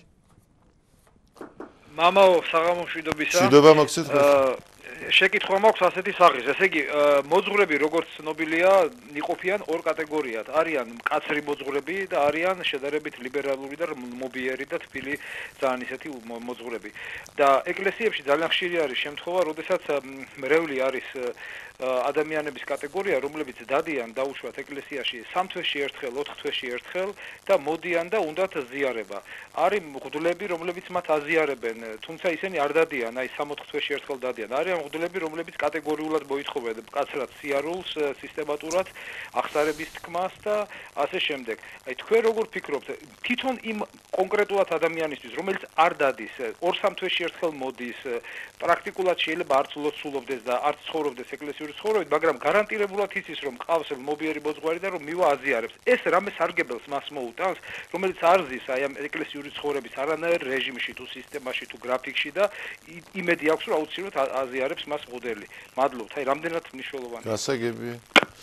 მამაო საღამომშვიდობისა მშვიდობა მოგცეთ შეკითხვა მაქვს ასეთი სახის, ესე იგი, მოძღვრები როგორც ცნობილია, იყოფიან ორ კატეგორიად. არიან მკაცრი მოძღვრები და არიან შედარებით ლიბერალური და მობიერი და თბილი ძალიან ისეთი მოძღვრები. და ეკლესიებში ძალიან ხშირი არის შემთხვევა, როდესაც მრევლი არის ადამიანების კატეგორია, რომლებიც დადიან დაუშვათ ეკლესიაში 3 თვეში ერთხელ, 4 თვეში ერთხელ და მოდიან და უნდათ ზიარება. არის მღვდლები, რომლებიც მათ აზიარებენ, თუმცა ისინი არ დადიან, აი 3-4 თვეში ერთხელ დადიან. არიან მღვდლები, რომლებიც კატეგორიულად მოითხოვენ მკაცრად სიარულს, სისტემატურად აღსარების თქმას და ასე შემდეგ. აი თქვენ როგორ ფიქრობთ, თვითონ იმ კონკრეტულად ადამიანისთვის, რომელიც არ დადის, 2-3 თვეში ერთხელ მოდის, პრაქტიკულად შეიძლება არც ლოცულობდეს და არც ცხოვრობდეს ეკლესიური ცხოვრებით, მაგრამ გარანტირებულად იცის, რომ ყავს მობიერი მოძღვარი და რომ მივა აზიარებს. ეს რამე სარგებელს მას მოუტანს, რომელიც არ ზის აი ამ ეკლესიური ცხოვრების არანაირ რეჟიმში თუ სისტემაში თუ გრაფიკში და იმედი აქვს, რომ აუცილებლად აზიარებს მას მოდელი. მადლობთ, აი რამდენად მნიშვნელოვანია. გასაგებია.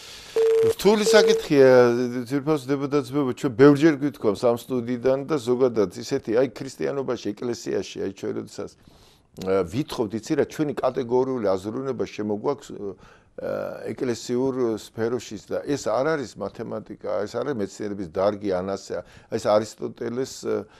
რთული საკითხია, თვითონ დებოდაცბება, ჩვენ ბევრჯერ გვითხოვს ამ სტუდიიდან და ზოგადად ისეთი აი ქრისტიანობაში, ეკლესიაში, აი ჩვენ როდესაც ვითხოვთ, იცი რა, ჩვენი კატეგორიული აზროვნება შემოგვაქვს ეკლესიურ სფეროში და ეს არ არის მათემატიკა, ეს არის მეცნიერების დარგი ანასია, ეს არისტოტელეს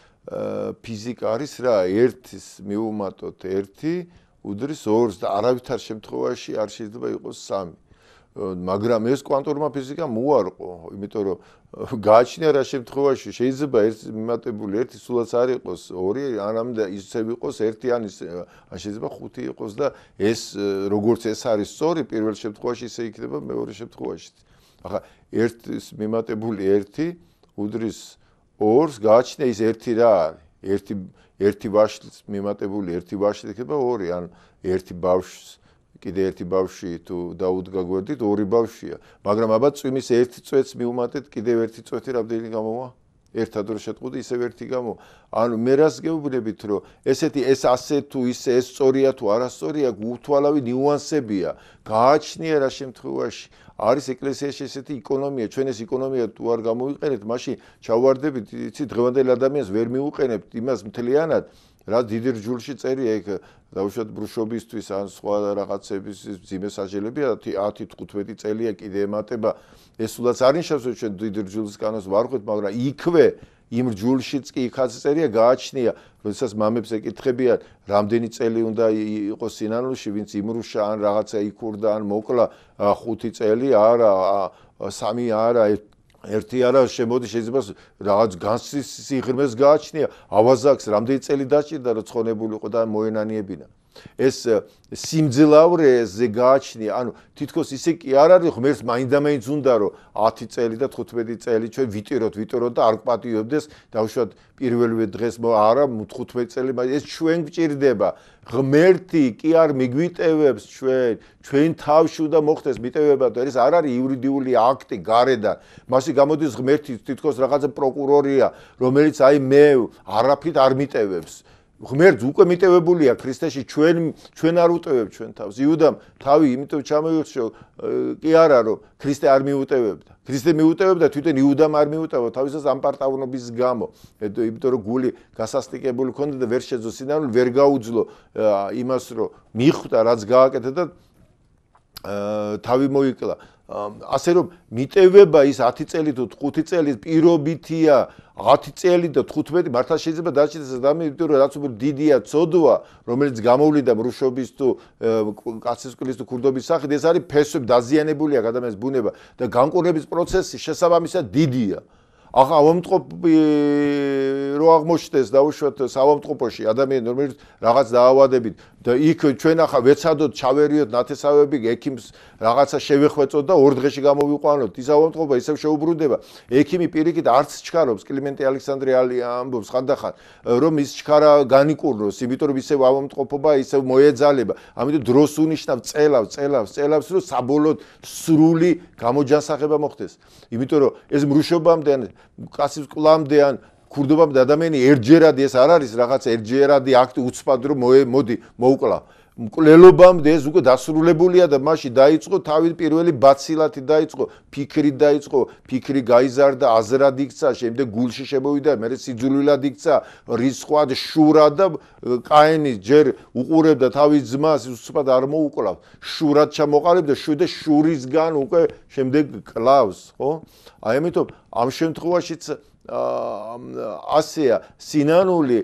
ფიზიკა არის რა, ერთის მიუმატოთ ერთი უდრის 2-ს და არავითარ შემთხვევაში არ შეიძლება იყოს 3. მაგრამ ეს კვანტურმა ფიზიკამ უარყო, იმიტომ რომ გააჩნია რა შემთხვევაში შეიძლება ერთი მიმატებული ერთი სულაც არ იყოს 2, არამედ ისევ იყოს 1 ან შეიძლება 5 იყოს და ეს როგორც ეს არის სწორი პირველ შემთხვევაში ისე იქნება მეორე შემთხვევაში. ახლა ერთის მიმატებული 1 უდრის 2-ს გააჩნია ის 1 რა არის? ერთი ვაშლის მიმატებული 1 ვაშლი იქნება 2, ან ერთი ბავშვს კიდე ერთი ბავშვი თუ დაუდგა გვერდით 2 ბავშვია, მაგრამ აბა წვიმის 1 წვეთს მიუმატეთ კიდევ 1 წვეთი რამდენი გამოვა? ერთად რო შეტყუდი ისევ 1 გამო. ანუ მე რას გეუბნებით რომ ეს ასე თუ ისე ეს სწორია თუ არასწორია უთვალავი ნიუანსებია. გააჩნია რა შემთხვევაში არის ეკლესიაში ესეთი იკონომია, ჩვენ ეს იკონომია თუ არ გამოვიყენებთ, მაშინ ჩავواردებით, იცი დღევანდელ ადამიანს ვერ მიუყენებთ იმას მთლიანად რა დიდი რჯულში წერია იქ დაუშვათ ბრუშობისთვის ან სხვა რაღაცების ძიმე საჯელებია 10-15 წელია კიდე ემატება ეს სულაც არ ნიშნავს რომ ჩვენ დიდი რჯულის კანონს ვარღვით მაგრამ იქვე იმ რჯულშიც კი იქაც წერია გააჩნია როდესაც მამებს ეკითხებიან რამდენი წელი უნდა იყოს სინანულში ვინც იმრუშა ან რაღაცა იქურდა ან მოკლა 5 წელი არა 3 არა ერთი არა შემოდი შეიძლება რაღაც განსის სიღრმეს გააჩნია ავაზაკს რამდენი წელი დაჭირდა რომ ცხონებულიყო და მოენანიებინა ეს სიმძლავრეზე გააჩნია ანუ თითქოს ისე კი არ არის ღმერთს მაინდა-მაინც უნდა რომ 10 წელი და 15 წელი ჩვენ ვიტიროთ და არ გპატიებდეს დაუშვათ პირველივე დღეს არა 15 წელი ეს ჩვენ გვჭირდება ღმერთი კი არ მიგვიტევებს ჩვენ თავში უნდა მოხდეს მიტევება და ეს არ არის იურიდიული აქტი გარედან მასი გამოდის ღმერთი თითქოს რაღაცა პროკურორია რომელიც აი მე არაფრით არ მიტევებს ღმერთს უკვე მიტევებულია ქრისტეში ჩვენ არ უტევებთ ჩვენ თავს. იუდამ თავი იმიტომ ჩამოიხშო კი არა რომ ქრისტე არ მიუტევებდა. ქრისტე მიუტევებდა თვითონ იუდამ არ მიუტევა თავისას ამპარტავნობის გამო. იმიტომ რომ გული გასასტიკებული ქონდა და ვერ შეძლო სინანული ვერ გაუძლო იმას რომ მიხვდა რაც გააკეთა და თავი მოიკლა. ასე რომ მიტევება ის 10 წელი თუ 5 წელი პირობითია 10 წელი და 15 მართლა შეიძლება დაჭირდეს ადამიანი იმიტომ რომ რაც უფრო დიდია ცოდვა რომელიც გამოვლიდა მრუშობის თუ კაცისკვლის თუ ქურდობის სახით ეს არის ფესვები დაზიანებული აქვს ადამიანის ბუნება და განკურნების პროცესი შესაბამისად დიდია ახლა ავამტყოფი რო აღმოჩნდეს დაუშვათ ავამტყოფოში ადამიანი რომელიც რაღაც დაავადებით და იქ ჩვენ ახლა ვეცადოთ ჩავერიოთ ნათესავები ექიმს რაღაცა შევეხვეწოთ და 2 დღეში გამოვიყვანოთ ის ავამტყოფა ისევ შეუბრუნდება ექიმი პირიქით არც ჩქარობს კლიმენტე ალექსანდრე ამბობს ხანდახან რომ ის ჩქარა განიკურნოს იმიტომ რომ ისევ ავამტყოფობა ისევ მოეძალება ამიტომ დროს უნიშნავს წელავს რომ საბოლოოდ სრული გამოჯანსაღება მოხდეს იმიტომ რომ ეს მრუშობამდე კაცის კლამდე ან ქურდობამდე ადამიანი ერთჯერადი ეს არ არის რაღაც ერთჯერადი აქტი უცბად რომ მოდი მოუკლა მკვლელობამდე ეს უკვე დასრულებულია და მასში დაიწყო თავი პირველი ბაცილათი დაიწყო ფიქრი გაიზარდა აზრად იქცა შემდეგ გულში შემოვიდა მე სიძულვილად იქცა რისხვად შურად და კაინი ჯერ უყურებდა თავის ძმას უცბად არ მოუკლავს შურად ჩამოყალიბდა და შურისგან უკვე შემდეგ კლავს ხო აი ამიტომ ამ შემთხვევაშიც ასეა სინანული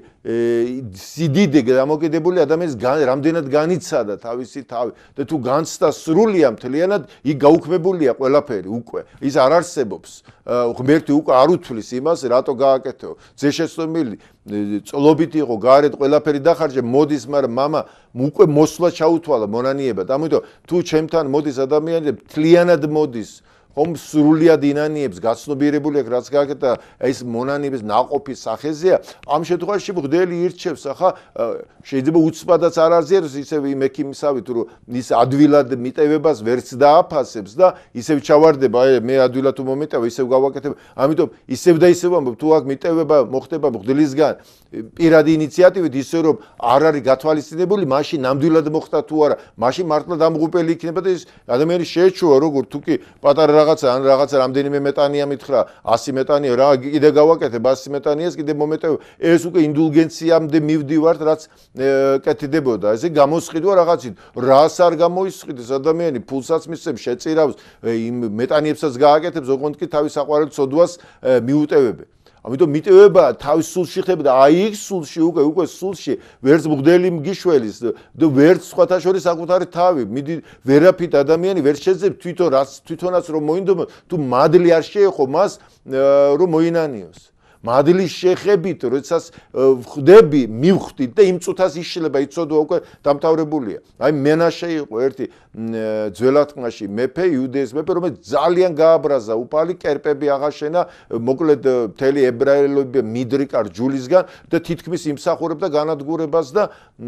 სიდიდე დამოკიდებული ადამიანის რამდენად განიცადა თავისი თავი და თუ განცდა სრულია მთლიანად იქ გაუქმებულია ყველაფერი უკვე ის არ არსებობს ღმერთი უკვე არ უთვლის იმას რატო გააკეთეო ძეშეცდომილი წლობით იყო გარეთ ყველაფერი დახარჯე მოდის მაგრამ მამა უკვე მოსვლა ჩაუთვალა მონანიებად ამიტომ თუ ჩემთან მოდის ადამიანი მთლიანად მოდის ხომ სრულიად ინანიებს გაცნობიერებული აქვს რაც გააკეთა ეს მონანიების ناقოფის სახეზეა ამ შემთხვევაში მღვდელი ირჩევს ახლა შეიძლება უცბადაც არ აზიაროს ისევ იმ ექიმისავით რომ ის ადვილად მიტევებას ვერც დააფასებს და ისევ ჩავარდება მე ადვილად თუ მომიტევა ისევ გავაკეთებ ამიტომ ისევ და ისევ ამბობ თუ აქ მიტევება მოხდება მღვდლისგან პირადი ინიციატივით ისე რომ არ არის გათვალისწინებული მაშინ ნამდვილად მოხდა თუ არა მაშინ მართლა დამღუპელი იქნება და ის ადამიანი შეეჩუა როგორ თუ კი პატარა რაღაცა რამდენიმე მეტანია მითხრა 100 მეტანია რა კიდე გავაკეთებ 100 მეტანიას კიდე მომეტევ ეს უკვე ინდულგენციამდე მივდივართ რაც კეთდებოდა ესე გამოსყიდვა რაღაცით რას არ გამოისყიდეს ადამიანი ფულსაც მისცემს შეწირავს იმ მეტანიებსაც გააკეთებს ოღონდ კი თავის საყვარელ ცოდვას მიუტევებენ ამიტომ მიტევება თავის სულში ხდება და აი იქ სულში უკვე სულში ვერც მღვდელი მგიშველის და ვერც სხვათა შორის საკუთარი თავი მიდი ვერაფრით ადამიანი ვერ შეძებს თვითონაც რომ მოინდომო თუ მადლი არ შეეხო მას რომ მოინანიოს მადლის შეხებით როდესაც ხდები მივხვდით და იმ წუთას იშლება იცოდვა უკვე დამთავრებულია აი მენაშე იყო ერთი ძველათყმაში მეფე იუდეის მეფე რომელიც ძალიან გააბრაზა უფალი კერპები აღაშენა მოკლედ მთელი ებრაელები მიდრიკა რჯულისგან და თითქმის იმსახურებდა განადგურებას და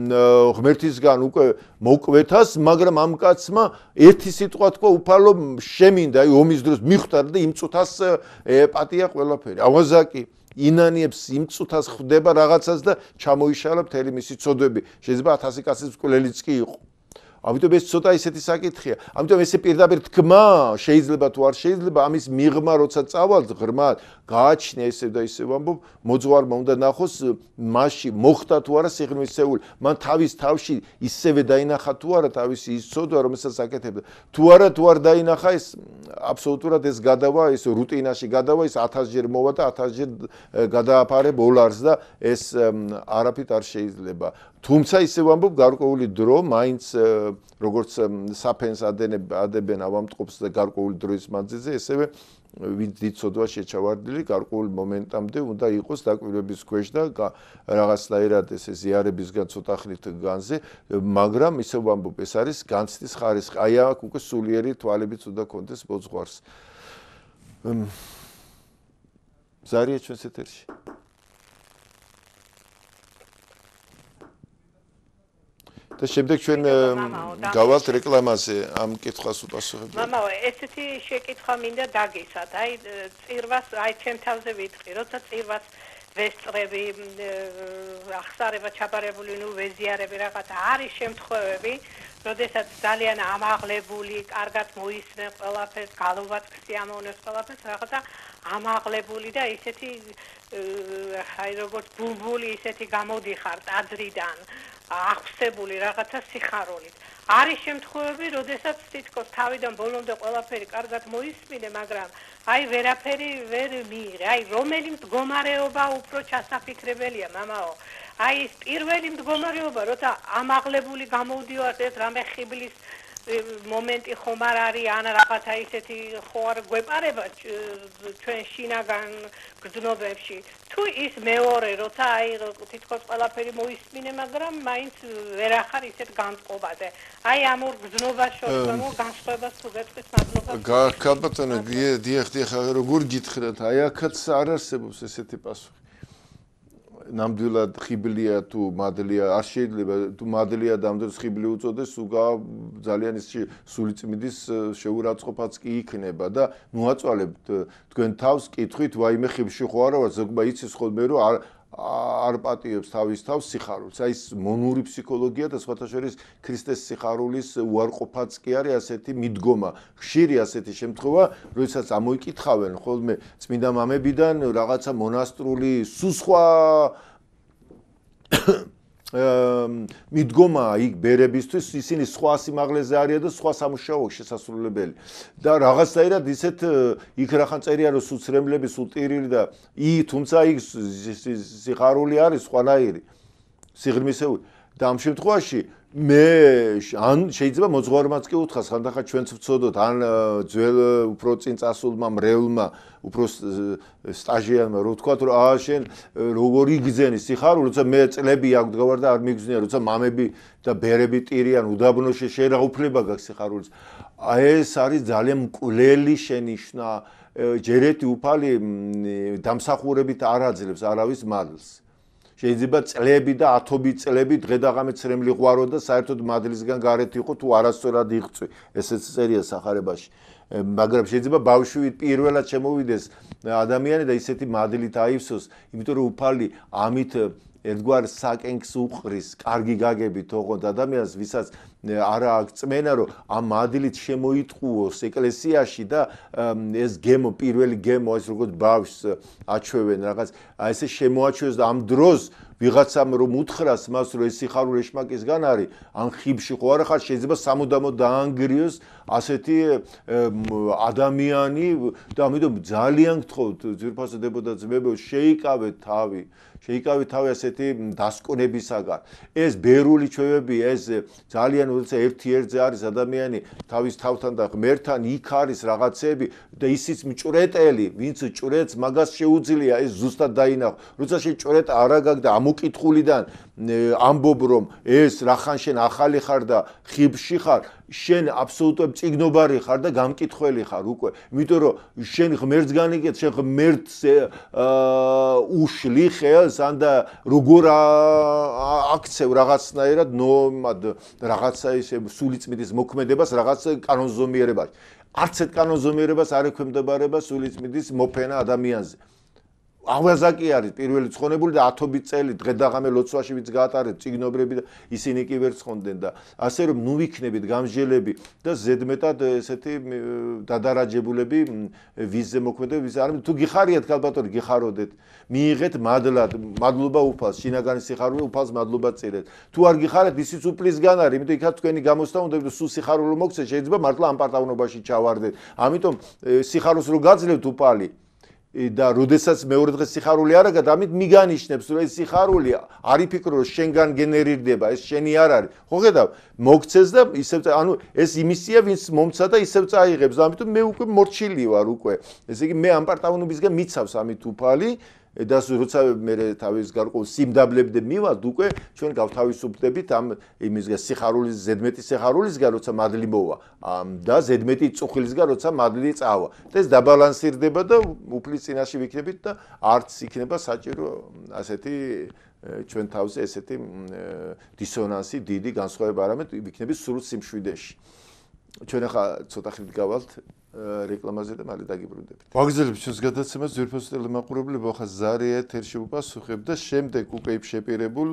ღმერთისგან უკვე მოკვეთას მაგრამ ამ კაცმა ერთი სიტყვა თქვა უფალო შემინდა აი ომის დროს მიხვდა და იმ წუთას ეპატია ყველაფერი ავაზაკი ინანიებს იმ წუთას ხდება რაღაცას და ჩამოიშალა მთელი მისი ცოდვები შეიძლება 1000 კაცის მკვლელიც კი იყო ამიტომ ეს ცოტა ისეთი საკითხია ამიტომ ესე პირდაპირ თქმა შეიძლება თუ არ შეიძლება ამის მიღმა როცა წავალთ ღრმად გააჩნია ესე და ისე ვამბობ მოძღვარმა უნდა ნახოს მასში მოხდა თუ არა სიღრმისეული მან თავის თავში ისევე დაინახა თუ არა თავისი ის ცოდვა რომელსაც აკეთებდა თუ არ დაინახა ეს აბსოლუტურად ეს გადავა ეს რუტინაში გადავა ეს 1000 ჯერ მოვა და 1000 ჯერ გადააფარე ბოლარს და ეს არაფრით არ შეიძლება თუმცა ისე ვამბობ გარკვეული დრო მაინც როგორც საფენს ადებენ ავამტყოფს და გარკვეული დროის მანძილზე ესევე ვინც დიდ ცოდვას შეჩავარდილი გარკვეულ მომენტამდე უნდა იყოს დაკვირვების ქვეშ და რაღაცნაირად ესე ზიარებისგან ცოტა ხნით განზე მაგრამ ისე ვამბობ ეს არის განცდის ხარისხი აი აქ უკვე სულიერი თვალებიც უნდა კონდეს მოძღვარს ზარია ჩვენს ეთერში და შემდეგ ჩვენ გავალთ რეკლამაზე ამ კითხვას უპასუხებთ. მამაო, ესეთი შეკითხვა მინდა დაგისვათ. აი წირვას, აი ჩემ თავზე ვიტყვი, როცა წირვას ვესწრები ახსარება ჩაბარებული ვეზიარები რაღაცა არის შემთხვევები როდესაც ძალიან ამაღლებული კარგად მოისმენ ყველაფერს გალობაც ხსიამოვნებს ყველაფერს რაღაცა ამაღლებული და ისეთი აი როგორც ბულბული ისეთი გამოდიხარ ტაძრიდან ახსებული რაღაცა სიხარულით არის შემთხვევები როდესაც თითქოს თავიდან ბოლომდე ყველაფერი კარგად მოისმინე მაგრამ აი ვერაფერი ვერ მიიღე აი რომელი მდგომარეობა უფრო ჩასაფიქრებელია მამაო აი ეს პირველი მდგომარეობა როცა ამაღლებული გამოვდივართ ეს რამე ხიბლის მომენტი ხომ არ არის ან რაღაცა ისეთი ხო არ გვეპარება ჩვენ შინაგან გრძნობებში თუ ის მეორე როცა აი თითქოს ყველაფერი მოისმინე მაგრამ მაინც ვერ ახარ ისეთ განწყობაზე აი ამ ორ გრძნობას შორის განსხვავებას თუ გეტყვის მადლობა კაბატონო დიახ როგორ გითხრათ აი აქაც არ არსებობს ესეთი პასუხი ნამდვილად ხიბლია თუ მადლია არ შეიძლება თუ მადლია დამდროს ხიბლი უწოდეს უგა ძალიან ის სულიწმიდის შეურაცხყოფაც კი იქნება და მოაწვალებთ თქვენ თავს კითხვით ვაიმე ხიბლში ხო არა ვარ ზოგმა იცის ხოლმე რომ არ პატიებს თავის თავს სიხარულს აი ეს მონური ფსიქოლოგია და სხვათა შორის ქრისტეს სიხარულის უარყოფაც კი არის ასეთი მიდგომა ხშირი ასეთი შემთხვევა როდესაც ამოიკითხავენ ხოლმე წმინდა მამებიდან რაღაცა მონასტრული სუსხვა მიდგომა იქ ბერებისთვის ისინი სხვა სიმაღლეზე არიან და სხვა სამუშაო შესასრულებელი და რაღაცაირად ისეთ იქ რახან წერია რომ სუცრემლები სულტირილი და თუმცა იქ სიხარული არის სხვანაირი სიღრმისეული და ამ შემთხვევაში მე ან შეიძლება მოძღვარმაც კი უთხრას ხანდახან ჩვენც ვწოდოთ ან ძველ უფრო წინ წასულმა მრევლმა უფრო სტაჟიანმა რო ვთქვათ რომ შენ როგორ იგზენი სიხარული როცა მე წლები აქ ვდგავარ და არ მიგზნია როცა მამები და ბერები ტირიან უდაბნოში შენ რა უფლება გაქვს სიხარულის აი ეს არის ძალიან მკვლელი შენიშვნა ჯერეთი უფალი დამსახურებით არ აძლევს არავის მადლს შეიძლება წლები და ათობით წლები დღე-დაღამე ცრემლი ყვარო და საერთოდ მადლისგან გარეთ იყო თუ არასწორად იღწვი ესეც წერია სახარებაში მაგრამ შეიძლება ბავშვი პირველად შემოვიდეს ადამიანი და ისეთი მადლით აივსოს იმიტომ რომ უფალი ამით ერთგვარ საკენკს უყრის კარგი გაგებით ოღონდ ადამიანს ვისაც არა აღწმენა რომ ამ მადლით შემოიტყუოს ეკლესიაში და ეს გემო პირველი გემო ეს როგორც ბავშვს აჩვევენ რაღაც აი ესე შემოაჩვევს და ამ დროს ვიღაცამ რომ უთხრას მას რომ ეს სიხარული ეშმაკისგან არის ან ხიბში ხო არა ხარ შეიძლება სამუდამოდ დაანგრიოს ასეთი ადამიანი და ამიტომ ძალიან გთხოვთ ძვირფასო დებოდაცმებო შეიკავეთ თავი ასეთი დასკვნებისაგან ეს ბერული ჩვევები ეს ძალიან როცა ერთ-ერთზე არის ადამიანი თავის თავთან და ღმერთთან იქ არის რაღაცები და ისიც მჭვრეტელი ვინც ჭვრეტს მაგას შეუძლია ეს ზუსტად დაინახო როცა შენ ჭვრეტ არა გაქვს და ამოკითხულიდან ამბობ რომ ეს რახან შენ ახალი ხარ და ხიბში ხარ შენ აბსოლუტურად წიგნობარი ხარ და გამკითხველი ხარ უკვე იმიტომ რომ შენ ღმერთს განიგეთ შენ ღმერთს უშლი ხელს ან და როგორ აქცევ რაღაცნაირად ნორმად რაღაცა ისე სულიწმიდის მოქმედებას რაღაც კანონზომიერებას არც ერთ კანონზომიერებას არ ექვემდებარება სულიწმიდის მოფენა ადამიანზე ავაზაკი არის პირველი ცხონებული და ათობით წელი დღე-დაღამე ლოცვაში ვიც გაატარეთ წიგნობრები და ისინი კი ვერ ცხონდნენ და ასე რომ ნუ ვიქნებით გამჟელები და ზედმეტად ესეთი დადარაჯებულები ვიზზე მოქმედები ვის არ თუ გიხარიათ კალბატონი გიხაროდეთ მიიღეთ მადლად მადლობა უფალს შინაგანი სიხარული უფალს მადლობა წირეთ თუ არ გიხარეთ ისიც უფლისგან არის იმიტომ იქაც თქვენი გამოსტა უნდა და სულ სიხარულო მოგცეთ შეიძლება მართლა ამ პარტავნობაში ჩავარდეთ ამიტომ სიხარულს რო გაძლევთ უფალი და როდესაც მეორე დღეს სიხარული არ აგა და ამით მიგანიშნებს რომ ეს სიხარული არ იფიქრო რომ შენგან გენერირდება ეს შენი არ არის ხო ხედავ მოგცეს და ისევ ანუ ეს იმისია ვინც მომცა და ისევ წაიღებს და ამიტომ მე უკვე მორჩილი ვარ უკვე ესე იგი მე ამ პარტავნებისგან მიცავს ამით უფალი და როცა მე თავის გარკვეულ სიმდაბლებზე მივალთ უკვე ჩვენ გავთავისუფლდებით ამ იმისგან სიხარულის ზედმეტი სიხარულისგან როცა მადლი მოვა და ზედმეტი წუხილისგან როცა მადლი წავა და ეს დაბალანსირდება და უფლის წინაშე ვიქნებით და არც იქნება საჭირო ასეთი ჩვენ თავზე ესეთი დისონანსი დიდი განსხვავება არამედ ვიქნებით სრულ სიმშვიდეში ჩვენ ახლა ცოტა ხნით გავალთ რეკლამაზე და მალე დაგიბრუნდებით. ვაგრძელებთ ჩვენს გადაცემას ძვირფასი ტელემაყურებლები ახლა ზარია ეთერში უპასუხებ და შემდეგ უკვე შეპირებულ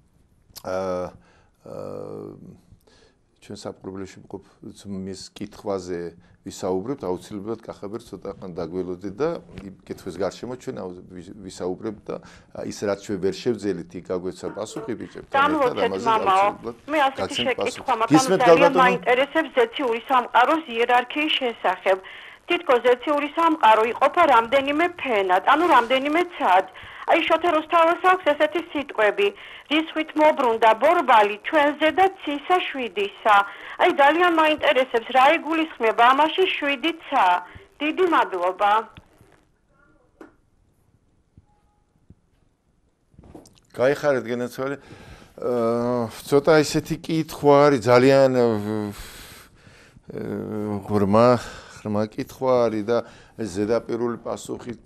ჩვენ საფუძვლებში მყოფ მის კითხვაზე ვისაუბრებთ, აუცილებლად კახაბერ ცოტა ხან დაგველოდეთ და კითხვის გარშემო ჩვენ ვისაუბრებთ და ის რაც ჩვენ ვერ შევძელით იქ გაგვეცა პასუხი ბიჭებთან ერთად ამაზე აუცილებლად მე ასეთი შეკითხვა მაქვს ძალიან მაინტერესებს ზეციური სამყაროს იერარქიის შესახებ. თითქოს ზეციური სამყარო იყოფა რამდენიმე ფენად, ანუ რამდენიმე ცად. აი შოთა რუსთაველს აქვს ესეთი სიტყვები: რისხვით მობრუნდა ბორბალი ჩვენზე და ცისა 7-ისა. აი ძალიან მაინტერესებს რა იგულისხმება ამაში 7-ცა. დიდი მადლობა. გაიხარეთ გენაცვალე. ცოტა ისეთი კითხვა არის ძალიან ღრმა კითხვა არის და ზედაპირული პასუხიც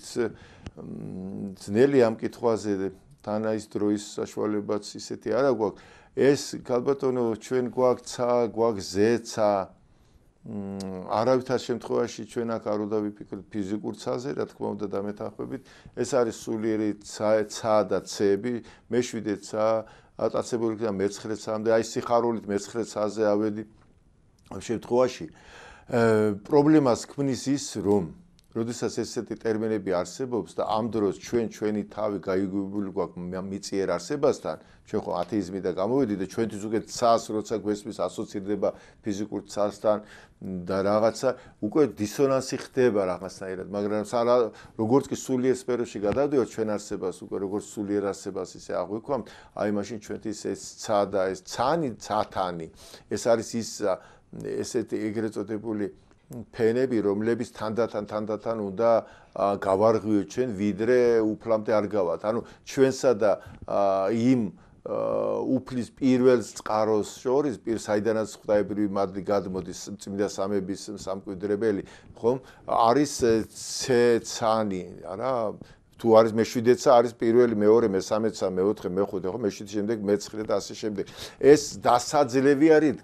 ძნელი ამ კითხვაზე თან ის დროის საშუალებაც ისეთი არა გვაქვს. ეს ქალბატონო ჩვენ გვაქვს ცა, გვაქვს ზეცა. არავითარ შემთხვევაში ჩვენ აქ არ უნდა ვიფიქროთ ფიზიკურ ცაზე, რა თქმა უნდა დამეთანხმებით. ეს არის სულიერი ცა და ცები, მე-7 ცა, ატაცებული და მე-9 ცამდე, აი სიხარულით მე-9 ცაზე ავედი. ამ შემთხვევაში პრობლემას ქმნის ის, რომ როდესაც ესეთი ტერმინები არსებობს და ამ დროს ჩვენი თავი გაიგებული გვაქვს მიწიერ არსებასთან, ჩვენ ხო ათეიზმი და გამოვედით და ჩვენთვის უკვე ცას როცა გვესმის ასოცირდება ფიზიკურ ცასთან და რაღაცა უკვე დისონანსი ხდება რაღაცნაირად, მაგრამ როგორც კი სულიერ სფეროში გადავდივართ ჩვენ არსებას, უკვე როგორც სულიერ არსებას ისე აღვიქვამთ, აი მაშინ ჩვენთვის ეს ცა და ეს ცათანი, ეს არის ის ესეთი ეგრეთ წოდებული ფენები, რომლების თანდათან უნდა გავარღვიოთ ჩვენ, ვიდრე უფლამდე არ გავართ. ანუ ჩვენსა და იმ უფლის პირველ წყაროს შორის, საიდანაც ღვთაებრივი მადლი გადმოდის წმინდა სამების სამკვიდრებელი, ხომ? არის ცანი, არა? თუ არის მე-7-ცა, არის პირველი, მეორე, მე-13-ცა, მე-4, მე-5, ხო, მე-7 შემდეგ მე-9 და ასე შემდეგ. ეს დასაძლევი არის,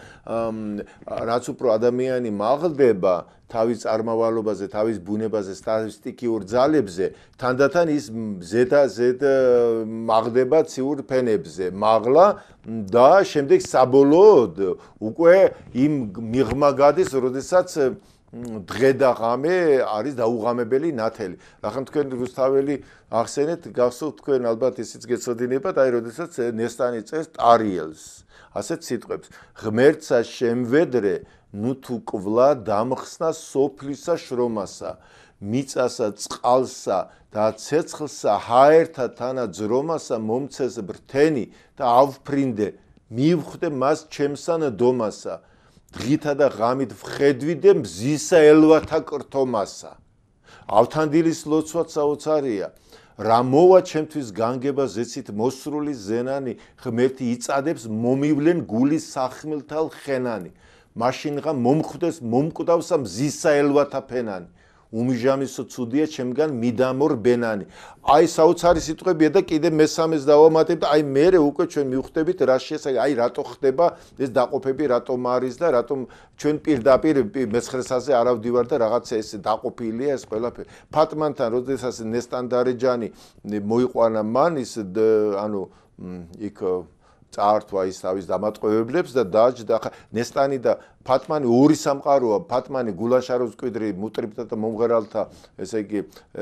რაც უფრო ადამიანი მაღლდება თავის წარმავალობაზე, თავის ბუნებაზე, თავის სტიქიურ ძალებზე, თანდათან ის ზედ მაღლდება ციურ ფენებზე, მაღლა და შემდეგ საბოლოოდ უკვე იმ მიღმა გადის, როდესაც დღე და ღამე არის დაუღამებელი ნათელი. რახან თქვენ რუსთაველი ახსენეთ, გახსოვთ თქვენ ალბათ ისიც გეცოდინებათ, აი როდესაც ნესტანი წერს ტარიელს, ასეთ სიტყვებს. ღმერთსა შემვედრე, ნუ თუ კვლა დამხსნა სოფლისა შრომასა, მიწასა წყალსა და ცეცხლსა ჰაერთა თანა ძრომასა მომცეს ბრთენი და ავფრინდე, მივხვდე მას ჩემსან დომასა. დღითა და ღამით ვხედვიდე მზისა ელვათა კრთომასა. ავთანდილის ლოცვაც საოცარია. რა მოვა ჩემთვის განგება ზეცით მოსრული ზენანი, ღმერთი იწადებს მომივლენ გულის სახმელთალ ხენანი. მაშინღა მომხვდეს მომკვდავსა მზისა ელვათა ფენანი. უმჟამისო ცუდია ჩემგან მიდამორ ბენანი. აი საოცარი სიტყვებია და კიდე მესამეს დავამატებ და აი მერე უკვე ჩვენ მივხვდებით რა შესაძლოა, აი რატო ხდება ეს დაყოფები, რატომ არის და რატომ ჩვენ პირდაპირ მე-9-ზე არ ავდივარ და რაღაცა ეს დაყოფილია ეს ყველაფერი. ფატმანთან როდესაც ნესტანდარეჯანი მოიყვანა მან ის ანუ იქ წაართვა ის თავის დამატყუებლებს და დაჯდა ნესტანი და ფატმანი ორი სამყაროა, ფატმანი გულანშაროს მკვიდრი მუტრიბთა და მომღერალთა, ესე იგი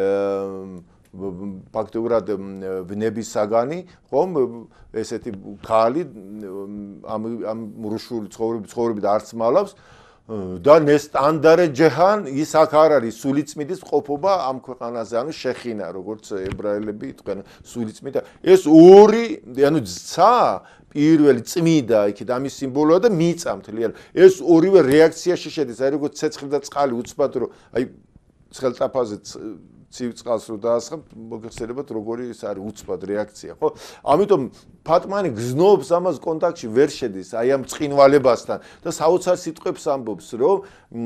ფაქტურად ვნების საგანი, ხომ, ესეთი ქალი ამ რუსული ცხოვრებით არც მალავს და ნესტანდარე ჯეჰან ის აქ არ არის სულიწმიდის ყოფობა ამ ქვეყანაზე, ანუ შეხინა, როგორც ებრაელები თქვენ სულიწმიდა. ეს ორი, ანუ ცა პირველი წმიდა იქით ამის სიმბოლოა და მიწა მთლიან. ეს ორივე რეაქციაში შედის, აი როგორც ცეცხლი და წყალი უცბად რომ აი ცხელტაფაზე ცივ წყალს რო დაასხამთ, მოგეხსენებათ როგორი ეს არის უცბად რეაქცია, ხო? ამიტომ ფატმანი გზნობს ამას კონტაქტში ვერ შედის აი ამ წყინვალებასთან და საოცარ სიტყვებს ამბობს, რომ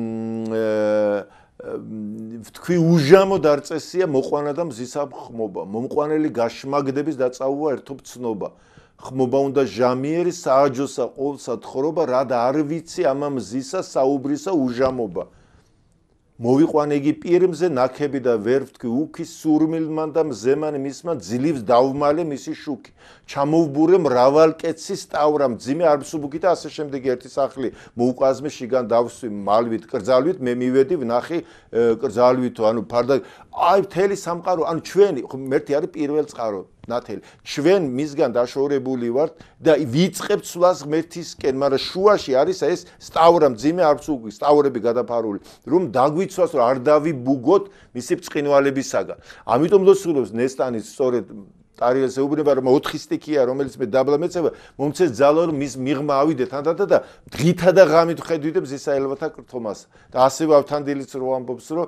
თქვი უჟამო დარწესია მოყვანა და მზისა ხმობა, მომყვანელი გაშმაგდების დაწაუვა ერთობ ცნობა. ხმობა უნდა ჟამიერი სააჯოსა ყოვლსა თხრობა რად არ ვიცი ამა მზისა საუბრისა უჟამობა მოვიყვან იგი პირმზე ნაქები და ვერ ვთქვი უქის სურმილმან და მზემან მისმა ძლივს დავმალე მისი შუქი ჩამოვბურე მრავალ კეცის ტავრა მძიმე არ მსუბუქი და ასე შემდეგ ერთი სახლი მოუყვაზმე შიგან დავსვი მალვით კრძალვით მე მივედი ვნახი კრძალვითო ანუ ფარდა აი მთელი სამყარო ანუ ჩვენი მერთი არის პირველ წყარო ნათელი ჩვენ მისგან დაშორებული ვართ და ვიწყებთ სვლას ღმერთისკენ მაგრამ შუაში არის ეს სტავრა მძიმე არ მსუბუქი სტავრები გადაფარული რომ დაგვიცვას რომ არ დავიბუგოთ მისი ბრწყინვალებისაგან ამიტომ ლოცულობს ნესტანის სწორედ ტარიელს ეუბნება რომ 4 სტიქია რომელიც მე დაბლა მეცემა მომცეს ძალა რომ მის მიღმა ავიდე თანდათა და დღითა და ღამით ხედვით მზისა ელვათა კრთომას და ასევე ავთანდილიც რო ამბობს რომ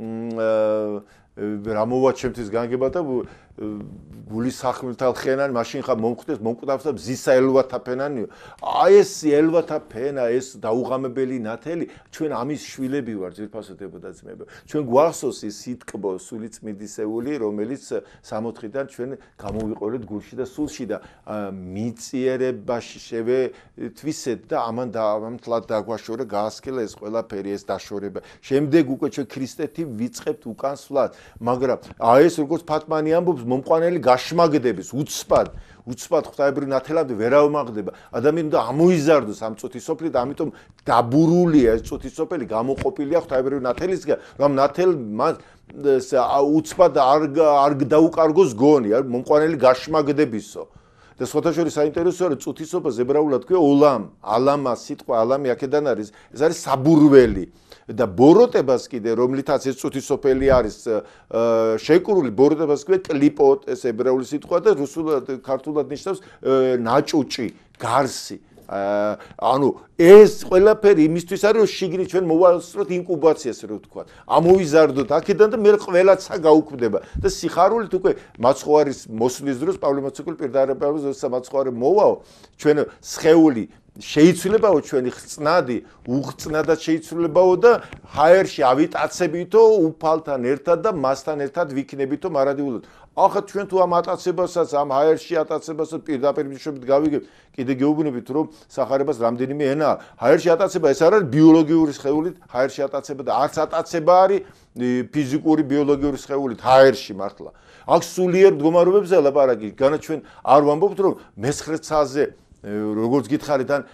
რა მოვა ჩემთვის განგება და გულის სახმელთა ხენან მაშინ ხა მომხდეს მომკვდავს და მზისა ელვათა ფენანიო აი ეს ელვათა ფენა ეს დაუღამებელი ნათელი ჩვენ ამის შვილები ვარ ძირფასოდებო და ძმებო ჩვენ გვახსოვს ის სიტყვა სულიწმიდისეული რომელიც 64-დან ჩვენ გამოვიყოლეთ გულში და სულში და მიწიერებაში შევეთვისეთ და ამან ამთლად დაგვაშორე გაასკილა ეს ყველაფერი ეს დაშორება შემდეგ უკვე ჩვენ ქრისტეთი ვიწყებთ უკან სვლად მაგრამ აი ეს როგორც ფატმანი ამბობს მომყვანელი გაშმაგდების უცბად ღვთაებრივ ნათელამდე ვერავმაღდება ადამიანი უნდა ამოიზარდოს ამ წუთისოფლით ამიტომ დაბურულია ეს წუთისოფელი გამოყოფილია ღვთაებრივ ნათელისგან რომ ნათელ უცბად არ დაუკარგოს გონი მომყვანელი გაშმაგდებისო და სხვათა შორის საინტერესოა რომ წუთისოფელს ებრაულად ქვია ოლამ ალამა სიტყვა ალამი აქედან არის ეს არის საბურველი და ბოროტებას კიდე რომლითაც ეს წუთისოფელი არის შეკრული ბოროტებას ქვია კლიპოთ ეს ებრაული სიტყვა და რუსულად ქართულად ნიშნავს ნაჭუჭი გარსი ანუ ეს ყველაფერი იმისთვის არის რომ შიგნით ჩვენ მოვასწროთ ინკუბაციას რო ვთქვა ამოვიზარდოთ აქედან და მე ყველაცა გაუქმდება და სიხარულით უკვე მაცხოვარის მოსვლის დროს პავლე მოციქული პირდაპირ მაცხოვარი მოვაო ჩვენ სხეული შეიცვლებაო ჩვენი ხწნადი უხწნადად შეიცვლებაო და ჰაერში ავიტაცებითო უფალთან ერთად და მასთან ერთად ვიქნებითო მარადიულად ახლა ჩვენ თუ ამ ატაცებასაც ამ ჰაერში ატაცებასაც პირდაპირ მიშვებით გავიგებთ კიდე გეუბნებით რომ სახარებას რამდენიმე ენა ჰაერში ატაცება ეს არ არის ბიოლოგიური სხეულით ჰაერში ატაცება და არც ატაცება არის ფიზიკური ბიოლოგიური სხეულით ჰაერში მართლა აქ სულიერ მდგომარეობებზე ლაპარაკი განა ჩვენ არ ვამბობთ რომ მე-9 ცაზე როგორც გითხარით ან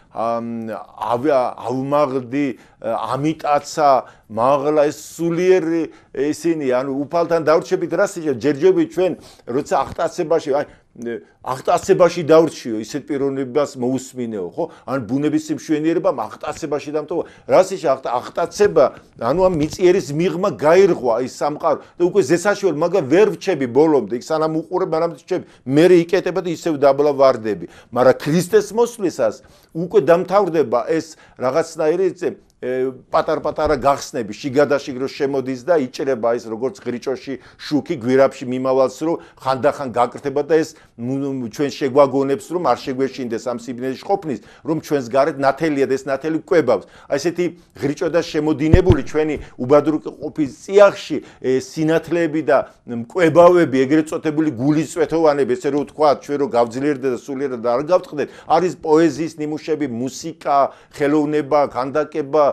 ავმაღდი ამიტაცა მაღლა ეს სულიერ ისინი ანუ უფალთან დავრჩებით რა ჯერჯერობით ჩვენ როცა აღტაცებაში აი აღტაცებაში დავრჩიო ისეთ პიროვნებას მოусმინეო ხო ან ბუნების სიმშვენიერებამ აღტაცებაში დამტოვა რასიში აღტაცება ანუ ამ მიწიერის მიღმა გაირღვა ის სამყარო და უკვე ზესაშუალო მაგრამ ვერ ვჩები ბოლომდე იქ სანამ უყურებ მანამ ვჩები მე იკეტება და ისევ დაბლა ვარდები მაგრამ ქრისტეს მოსვლისას უკვე დამთავრდება ეს რაღაცნაირი პატარ-პატარა გახსნები შიგადაშიგ რო შემოდის და იჭრება ის როგორც ღრიჭოში შუქი გვირაბში მიმავალს რო ხანდახან გაკრთება და ეს ჩვენ შეგვაგონებს რომ არ შეგვეშინდეს ამ სიბნელეში ყოფნის რომ ჩვენს გარეთ ნათელია და ეს ნათელი კვებავს აი ესეთი ღრიჭო და შემოდინებული ჩვენი უბადური ყოფის წიაღში სინათლეები და მკვებავები ეგრეთ წოდებული გულისწვეთოვანები ესე რომ ვთქვა ჩვენ რო გავძლიერდეთ და სულიერად არ გავწყდეთ არის პოეზიის ნიმუშები მუსიკა ხელოვნება ქანდაკება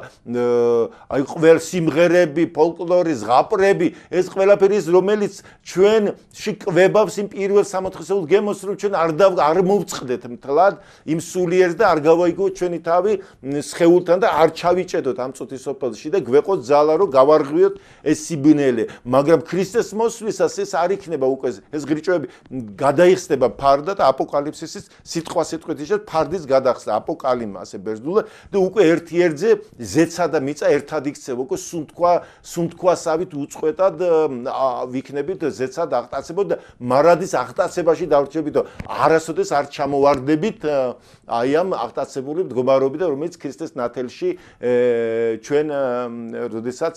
აი ყველ სიმღერები, ფოლკლორი, ზღაპრები, ეს ყველაფერი რომელიც ჩვენში კვებავს იმ პირველ 64 გემოს რომ ჩვენ არ მოვწყდეთ მთლად იმ სულიერს და არ გავაიგოთ ჩვენი თავი სხეულთან და არ ჩავიჭედოთ ამ წუთისოფელში და გვეყოთ ძალა რომ გავარღვიოთ ეს სიბნელე, მაგრამ ქრისტეს მოსვლისას ეს არ იქნება უკვე ეს ღრიჭოები გადაიხსნება ფარდა და აპოკალიფსისის სიტყვით ისე ფარდის გადახსნა აპოკალიმა ასე ბერძნულად და უკვე ერთ-ერთზე ზეცა და მიწა ერთად იქცევა უკვე სუნთქვასავით უწყვეტად ვიქნებით ზეცად აღტაცებოდ და მარადის აღტაცებაში დავრჩებით და არასოდეს არ ჩამოვარდებით აი ამ აღტაცებული მდგომარეობიდან რომელიც ქრისტეს ნათელში ჩვენ როდესაც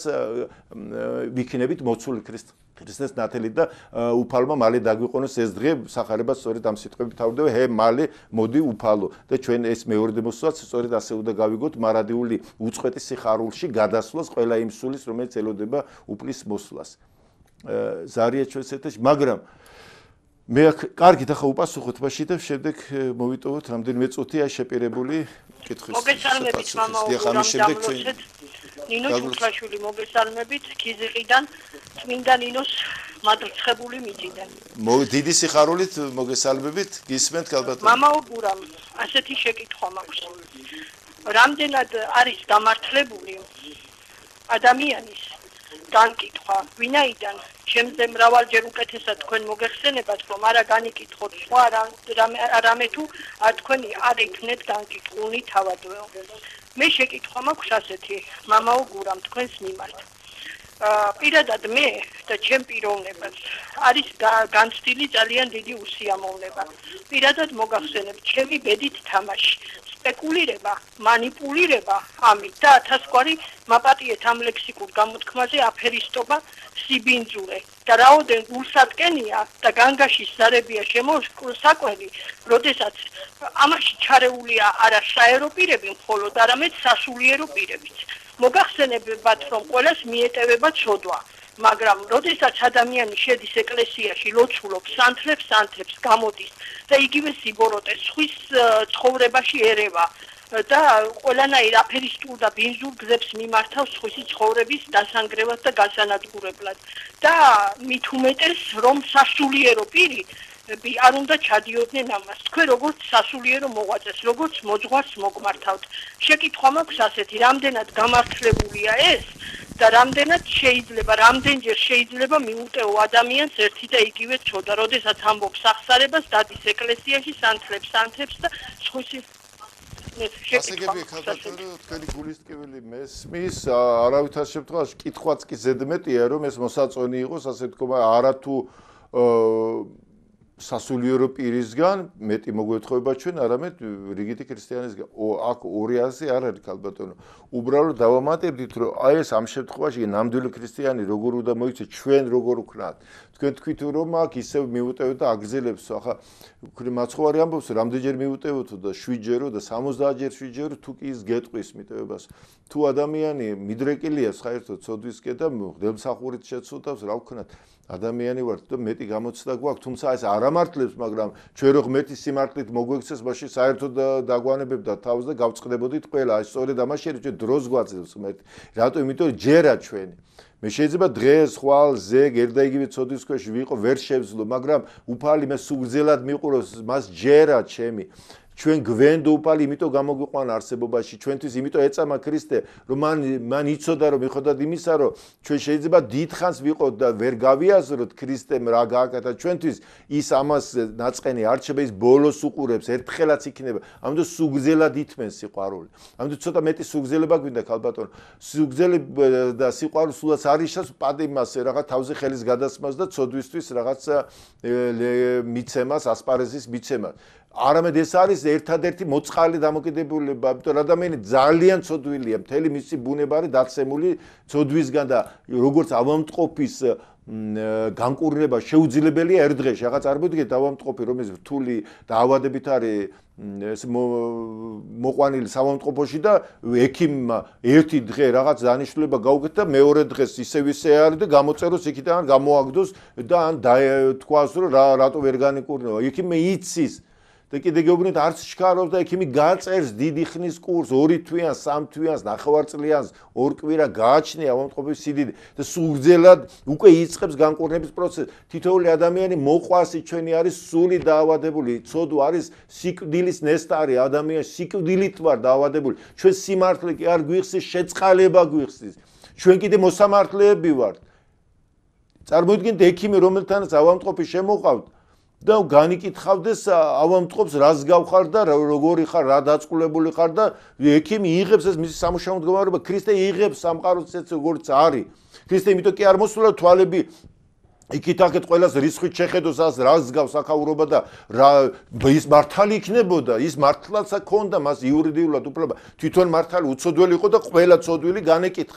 ვიქნებით მოცული ქრისტეს ნათელი და უფალმა მალე დაგვიყონოს ეს დღე სახარება სწორედ ამ სიტყვებით თავდება ჰე მალე მოდი უფალო და ჩვენ ეს მეორე მოსვლაც სწორედ ასე უნდა გავიგოთ მარადიული უწყვეტი სიხარულში გადასვლას ყველა იმ სულის რომელიც ელოდება უფლის მოსვლას ზარია ჩვენს ეთერში მაგრამ მე კარგი და ხო უპასუხოთ მაშინ და შემდეგ მოვიტოვოთ რამდენიმე წუთია შეპირებული კითხვის. მოგესალმებით მამა ნინო ჯუხაშვილი მოგესალმებით ქიზიყიდან წმინდა ნინოს მადრცხებული მიწიდან. დიდი სიხარულით მოგესალმებით გისმენთ კალბატონო. მამა უგურამ ასეთი შეკითხვა მაქვს. რამდენად არის გამართლებული ადამიანის განკითხვა ვინაიდან ჩემზე მრავალჯერ უკეთესად თქვენ მოგეხსენებათ რომ არა განიკითხოთ სხვა რამე თუ თქვენ არ იქნეთ განკითხულნი თავადვეო. მე შეკითხვა მაქვს ასეთი მამა უგურამ თქვენს მიმართ. პირადად მე და ჩემ პიროვნებას არის განცდილი ძალიან დიდი უსიამოვნება. პირადად მოგახსენებთ ჩემი ბედით თამაში. სპეკულირება, მანიპულირება ამით და ათასგვარი მაპატიეთ ამ ლექსიკურ გამოთქმაზე აფერისტობა, სიბინძურე და რაოდენ გულსატკენია და განგაშის ზარებია შემოსაკველი, როდესაც ამაში ჩარეულია არა საერო პირები, მხოლოდ არამედ სასულიერო პირებიც. მოგახსენებათ რომ ყველას მიეტევება ცოდვა, მაგრამ როდესაც ადამიანი შედის ეკლესიაში, ლოცულობს, სანთლებს, გამოდის და იგივე სიბოროტეს სხვის ცხოვრებაში ერევა და ყველანაირ აფერისტულ და ბინძურ გზებს მიმართავს სხვისი ცხოვრების დასანგრევად და გასანადგურებლად და მით უმეტეს რომ სასულიერო პირი არ უნდა ჩადიოდნენ ამას. თქვენ როგორც სასულიერო მოღვაწეს, როგორც მოძღვარს მოგმართავთ. შეკითხვა მაქვს ასეთი, რამდენად გამართლებულია ეს და რამდენჯერ შეიძლება მიუტევო ადამიანს ერთი და იგივე ცოდა, როდესაც ამბობს აღსარებას, დადის ეკლესიაში, სანთლებს და სხვისი ასეგები ქალბატონო თქვენი გულისტკივილი მესმის არავითარ შემთხვევაში კითხვაც კი ზედმეტია რომ ეს მოსაწონი იყოს ასე თქვა არა თუ სასულიერო პირისგან მეტი მოგვეთხოვება ჩვენ არამედ რიგითი ქრისტიანისგან აქ 200 არ არის ქალბატონო უბრალოდ დავამატებდით რომ აი ეს ამ შემთხვევაში ნამდვილი ქრისტიანი როგორ უნდა მოიქცეთ ჩვენ როგორ ვქნათ თქვენ თქვით რომ აქ ისევ მიუტევოთ და აგზელებს ახლა ვქნი მაცხოვარი ამბობს რამდენჯერ მიუტევოთო და 7ჯერო და 70ჯერ 7ჯერო თუ კი ის გეტყვის მიტევებას თუ ადამიანი მიდრეკილია საერთოდ ცოდვისკენ და მღვდელმსახურით შეცოდავს რა ვქნათ ადამიანი ვართ და მეტი გამოცდა გვაქვს თუმცა ეს არ ამართლებს მაგრამ ჩვენ რო ღმერთის სიმართლით მოგვექცეს მაშინ საერთოდ დაგვანებებდა თავს და გავწყდებოდით ყველა ეს სწორედ ამაში ჩვენ დროს გვაძლევს ღმერთი რატო იმიტომ ჯერა ჩვენი მე შეიძლება დღეს ხვალ ზეგ ერთა იგივე ცოდვის ქვეშ ვიყო ვერ შევძლო მაგრამ უფალი მე სუგზელად მიყუროს მას ჯერა ჩემი ჩვენ გვენდო უფალი იმიტომ გამოგვიყვანა არსებობაში ჩვენთვის იმიტომ ეწამა ქრისტე რომ მან იცოდა რომ მიხოდათ იმისა რომ ჩვენ შეიძლება დიდხანს ვიყოთ და ვერ გავიაზროთ ქრისტემ რა გააკეთა ჩვენთვის ის ამას ნაწყენი არჩება ის ბოლოს უყურებს ერთხელაც იქნება ამიტომ სუგზელად ითმენს სიყვარული ამიტომ ცოტა მეტი სუგზელება გვინდა ქალბატონო სუგზელი და სიყვარული სულაც არ იშავს პატიმას რაღაც თავზე ხელის გადასმას და ცოდვისთვის რაღაცა მიცემას ასპარეზის მიცემას არამედ ეს არის ერთადერთი მოწყალი დამოკიდებულება, იმიტომ რომ ადამიანი ძალიან ცოდვილია, მთელი მისი ბუნება არის დაცემული ცოდვისგან და როგორც ავამტყოფის განკურნება შეუძლებელია ერთ დღეში, რაღაც არ მოგიგეთ ავამტყოფი, რომელიც რთული და ავადებით არის ეს მოყვანილი სამავამტყოფოში და ექიმმა ერთი დღე რაღაც დანიშნულება გაუკეთა და მეორე დღეს ისე არის და გამოწეროს იქიდან გამოაგდოს და ან თქვას რომ რატო ვერ განიკურნება. ექიმი იცის და კიდე გეუბნით არც შქარობს და ექიმი გაწერს დიდი ხნის კურს 2 თვიანს 3 თვიანს ნახევარწლიანს 2 კვირა გააჩნია ავამტყოფის სიდიდე და სულძელად უკვე იწყებს განკურნების პროცესს თითოეული ადამიანი მოყვასი ჩვენი არის სული დაავადებული ცოდვა არის სიკვდილის ნესტარი ადამიანი სიკვდილით ვარ დაავადებული ჩვენ სიმართლე კი არ გვიხსის შეწყალება გვიხსის ჩვენ კიდე მოსამართლეები ვართ წარმოიდგინეთ ექიმი რომელთანაც ავამტყოფი შემოყავთ და განიკითხავდეს ავამტყოფს რას გავხარ და როგორი ხარ რა დაწყულებული ხარ და ექიმი იღებს ეს მისი სამუშაო მდგომარეობა ქრისტე იღებს სამყაროს ეს როგორც არის ქრისტე იმიტომ კი არ მოსულა თვალები იქით-აქეთ ყველას რისხვით შეხედოს რას გავს აქაურობა და ის მართალი იქნებოდა ის მართლაც ჰქონდა მას იურიდიულად უფლება თვითონ მართალი უცოდველი იყო და ყველა ცოდვილი განეკითხა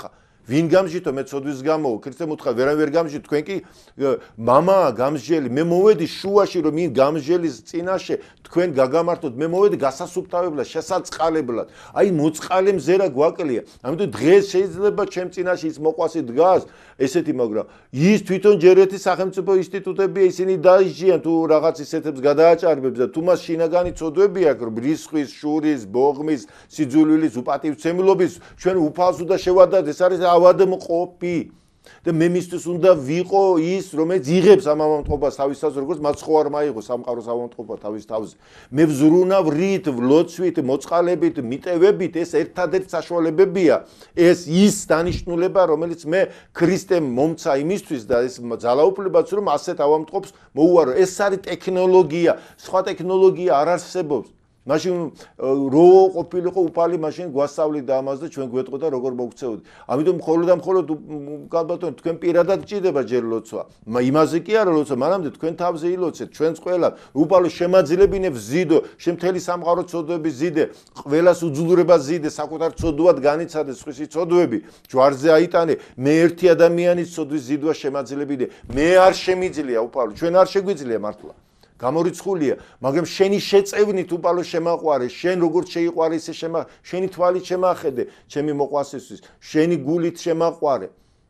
ვინ გამჟითო მე ცოდვის გამო ქრისტემ უთხრა ვერ გამჟით თქვენ კი მამა გამჟელი მე მოვედი შუაში რომ იმ გამჟელის წინაშე თქვენ გაგამართოთ მე მოვედი გასასუფთავებლად შესაწყალებლად აი მოწყალე მზერა გვაკლია ამიტომ დღეს შეიძლება ჩემ წინაშე ის მოყვასი დგას ესეთი მაგრამ ის თვითონ ჯერეთი სახელმწიფო ინსტიტუტები ისინი დაიჯიან თუ რაღაც ისეთებს გადააჭარბებს და თუ მას შინაგანი წოდვები აქვს რომ რისხვის შურის ბოღმის სიძულვილის უპატივცემლობის ჩვენ უფალსო და შევადათ ეს არის ავადმყოფი და მე მისთვის უნდა ვიყო ის რომელიც იღებს ამ ავადმყოფობას თავისას როგორც მაცხოვარ მაიღო სამყაროს ავადმყოფობა თავის თავზე მე ვზრუნავ რით ვლოცვით მოწყალებით მიტევებით ეს ერთადერთი საშუალებებია ეს ის დანიშნულება რომელიც მე ქრისტემ მომცა იმისთვის და ეს ძალაუფლებაც რომ ასეთ ავადმყოფს მოუარო ეს არის ტექნოლოგია სხვა ტექნოლოგია არ არსებობს მაშინ რო ყოფილიყო უფალი მაშინ გვასწავლით და ამას და ჩვენ გვეტყოდა როგორ მოგცეოდით. ამიტომ მხოლოდ და მხოლოდ კალბატონი თქვენ პირადად გჭირდება ჯერ ლოცვა. იმაზე კი არა ლოცვა, მანამდე თქვენ თავზე ილოცეთ, ჩვენც ყველა უფალო შემაძლებინებს ზიდო, შემთელი სამყარო ცოდვების ზიდე, ყველას უძლურება ზიდე, საკუთარ ცოდვად განიცადე სხვისი ცოდვები, ჯვარზე აიტანე, მე ერთი ადამიანის ცოდვის ზიდვა შემაძლებინე, მე არ შემიძლია უფალო, ჩვენ არ შეგვიძლია მართლა. გამორიცხულია, მაგრამ შენი შეწევნით უპალო შემაყვარე, შენ როგორც შეიყვარე ისე შენი თვალით შემახედე, ჩემი მოყვასისთვის, შენი გულით შემაყვარე.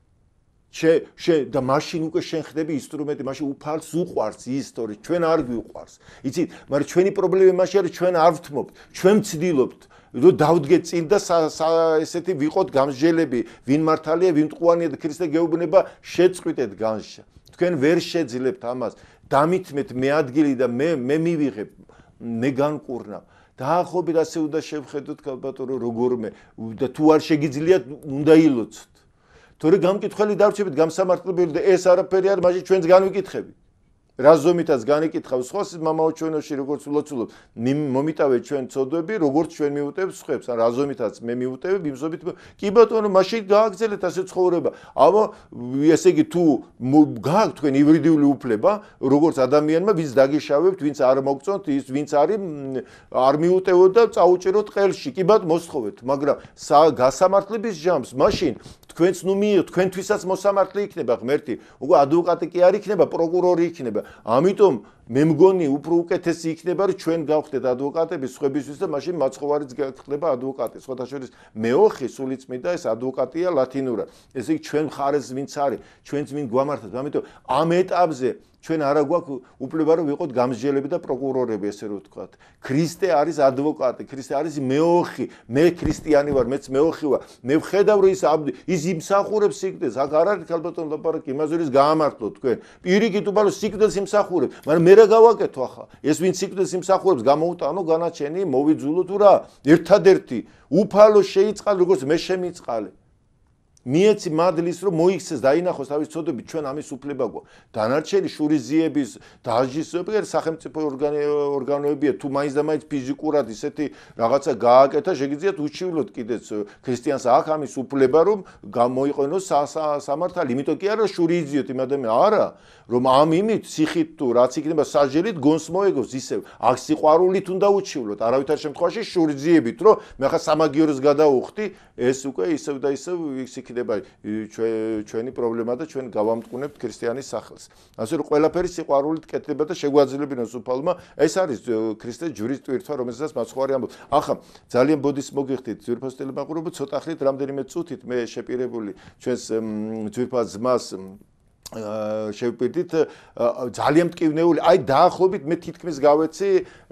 და მაშინ უკვე შენ ხდები ინსტრუმენტი, მაშინ უფალს უყვარს ის ისტორია, ჩვენ არ გვიყვარს. იცით, მაგრამ ჩვენი პრობლემა მაშინ არის ჩვენ არ ვთმობთ, ჩვენ ვცდილობთ რომ დავდგეთ წინ და ესეთი ვიყოთ გამსჯელები, ვინ მართალია, ვინ მტყუანია და ქრისტე გეუბნება შეწყვიტეთ განსჯა. თქვენ ვერ შეძლებთ ამას. დამითმეთ მე ადგილი და მე მივიღებ მე განკურნავ დაახლოებით ასე უნდა შევხედოთ კალბატონო როგორმე და თუ არ შეგიძლიათ უნდა ილოცოთ თორე გამკითხველი დარჩებით გამსამართლებელი და ეს არაფერი არ მაშინ ჩვენც განვიკითხებით რა ზომითაც განიკითხავ სხვას მამაო ჩვენოში როგორც ლოცულობ მომიტავეთ ჩვენ ცოდვები როგორც ჩვენ მიუტევთ სხვებს ან რა ზომითაც მე მიუტევებ იმზობით კი ბატონო მაშინ გააგრძელეთ ასე ცხოვრება აბა ესე იგი თუ გააქვთ თქვენ ივრიდიული უფლება როგორც ადამიანმა ვინც დაგიშავებთ ვინც არ მოგწონთ ის ვინც არის არ მიუტევოთ და წაუჭიროთ ყელში კი ბატონო მოსთხოვეთ მაგრამ გასამართლების ჟამს მაშინ თქვენც ნუ თქვენთვისაც მოსამართლე იქნება ღმერთი უკვე ადვოკატი კი არ იქნება პროკურორი იქნება ამიტომ მე მგონი უფრო უკეთესი იქნება რომ ჩვენ გავხდეთ ადვოკატები სხვებისთვის და მაშინ მაცხოვარიც გახდება ადვოკატი სხვათა შორის მეოხი სულიწმიდა ეს ადვოკატია ლათინურად ესე იგი ჩვენ მხარეს ვინც არის ჩვენც ვინ გვამართლებს ამიტომ ამ ეტაპზე ჩვენ არა გვაქვს უფლება რომ ვიყოთ გამსჯელები და პროკურორები ესე რომ ვთქვათ ქრისტე არის ადვოკატი ქრისტე არის მეოხი მე ქრისტიანი ვარ მეც მეოხი ვარ მე ვხედავ რომ ის იმსახურებს სიკვდილს აქ არ არის ქალბატონ ლაპარაკი იმაზე რომ გაამართლოთ თქვენ პირიქით უბრალოდ სიკვდილს იმსახურებს მაგრამ მე რა გავაკეთო ახლა ეს ვინ სიკვდილს იმსახურებს გამოუტანო განაჩენი მოვიძულო თუ რა ერთადერთი უფალო შეიწყალ როგორც მე შემიწყალე მიეცი მადლის რომ მოიქცეს დაინახოს თავის ცოდვები ჩვენ ამის უფლება გვაქვს დანარჩენი შურიზიების დაჟისებები სახელმწიფო ორგანოებია თუ მაინც და მაინც ფიზიკურად ისეთი რაღაცა გააკეთა შეგიძლიათ უჩივლოთ კიდეც ქრისტიანს აქვს ამის უფლება რომ გამოიყენოს სამართალი იმიტომ კი არა შურიზიოთ იმ ადამიანს არა რომ ამ იმით სიხით თუ რაც იქნება საჯელით გონს მოეგოს ისევ აქ სიყვარულით უნდა უჩივლოთ არავითარ შემთხვევაში შურიზიებით რომ მე ხა სამაგიეროს გადაუხდი ეს უკვე ისევ და ისევ იქნება ჩვენი პრობლემა და ჩვენ გავამტყუნებთ ქრისტიანის სახელს. ასე რომ ყველაფერი სიყვარულით კეთდება და შეგვაძლებინოს უფალმა. ეს არის ქრისტეს ჯვრის ტვირთვა, რომელსაც მაცხოვარი ამბობს. ახლა ძალიან ბოდის მოგიხდით ძვირფას ტელემაყურებელო, ცოტა ხნით რამდენიმე წუთით მე შეპირებული ჩვენს ძვირფას ძმას შევპირდით ძალიან მტკივნეული აი დაახლოებით მე თითქმის გავეცი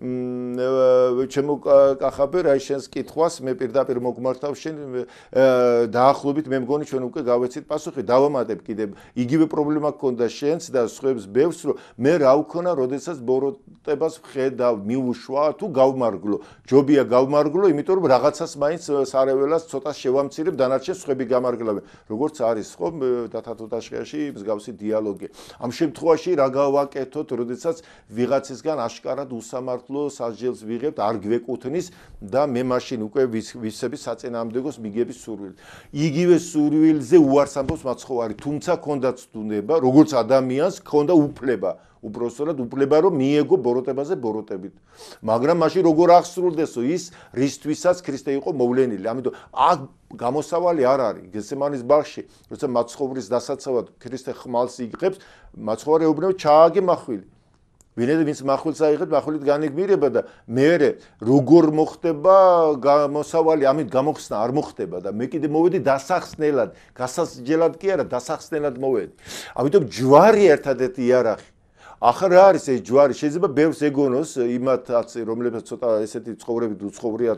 ჩემო კახაბე რა შენს კითხვას მე პირდაპირ მოგმართავ შენ დაახლოებით მე მგონი ჩვენ უკვე გავეცით პასუხი დავამატებ კიდე იგივე პრობლემა გქონდა შენს და სხვებს ბევრს რომ მე რა ვქონა როდესაც ბოროტებას ვხედავ მიუშვა თუ გავმარგლო ჯობია გავმარგლო იმიტომ რომ რაღაცას მაინც სარეველას ცოტა შევამცირებ დანარჩენ სხვები გამარგლავენ როგორც არის ხო დათათოდაშხიაში მსგავსი დიალოგი. ამ შემთხვევაში რა გავაკეთოთ, როდესაც ვიღაცისგან აშკარად უსამართლო სასჯელს ვიღებთ, არ გვეკუთვნის და მე მაშინ უკვე ვისების საწინააღმდეგოს მიგების სურვილი. იგივე სურვილზე უარს ამბობს მაცხოვარი, თუმცა ქონდა ცდუნება, როგორც ადამიანს ქონდა უფლება. უბრალოდ უფლება რომ მიეგო ბოროტებაზე ბოროტებით. მაგრამ მაშინ როგორ აღსრულდესო ის რისთვისაც ქრისტე იყო მოვლენილი. ამიტომ გამოსავალი არ არის გესემანის ბაღში, როცა მაცხოვრის დასაცავად ქრისტე ხმალს იღებს, მაცხოვარი ეუბნება ჩააგე მახვილი. ვინც მახვილს აიღებს, მახვილით განეგმირება და მეერე როგორ მოხდება გამოსავალი, ამით გამოხსნა არ მოხდება და მე კიდე მოვედი დასახსნელად, გასასჯელად კი არა, დასახსნელად მოვედი. ამიტომ ჯვარი ერთადერთი იარაღი. ახლა რა არის ეს ჯვარი? შეიძლება ბევრს ეგონოს იმათაც, რომლებსაც ცოტა ესეთი ცხოვრებით უცხოვრიათ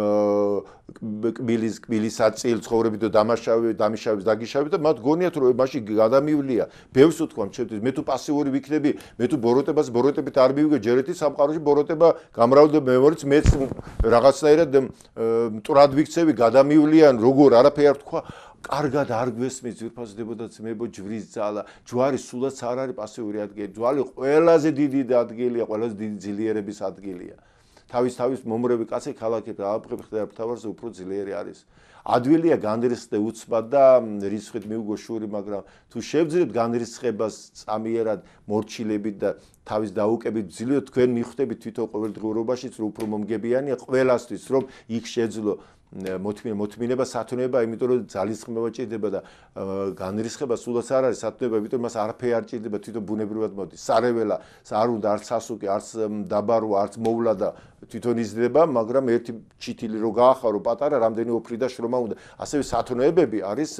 კბილის აწილ ცხოვრებით და დამიშავებს დაგიშავებს და მათ გონიათ რომ მაშინ გადამივლია. ბევრს უთქვამ ჩემთვის, მე თუ პასიური ვიქნები, მე თუ ბოროტებით არ მივიგე ჯერეთი სამყაროში ბოროტება გამრავლდება მეომარიც მეც რაღაცნაირად მტრად ვიქცევი, გადამივლიან, როგორ არაფერი არ თქვა. კარგად არ გვესმის ძვირფასდებოდა ძმებო ჯვრის ძალა. ჯვარი სულაც არ არის პასიური ადგილი. ჯვარი ყველაზე დიდი ადგილია, ყველაზე დიდი ძლიერების ადგილია. თავის მომრევი კაცი ქალაქით ააფრებ ხდება თავარზე უფრო ძლიერი არის. ადვილია განრისხდე უცბად და რისხვით მიუგო შური, მაგრამ თუ შევძლებთ განრისხებას წამიერად მორჩილებით და თავის დაუკებით ძლიერ თქვენ მიხვდებით თვითონ ყოველდღიურობაშიც რომ უფრო მომგებიანია ყველასთვის რომ იქ შეძლო მოთმინება სათნოება, იმიტომ რომ ძალისხმევა ჭირდება და განრისხება სულაც არ არის სათნოება, იმიტომ მას არაფერი არ ჭირდება, თვითონ ბუნებრივად მოდის. სარეველა არ უნდა არც სასუკი, არც დაბარო, არც მოვლა და თვითონ იზრდება, მაგრამ ერთი ჩითილი რო გაახარო პატარა, რამდენი ოფრი და შრომა უნდა. ასევე სათნოებები არის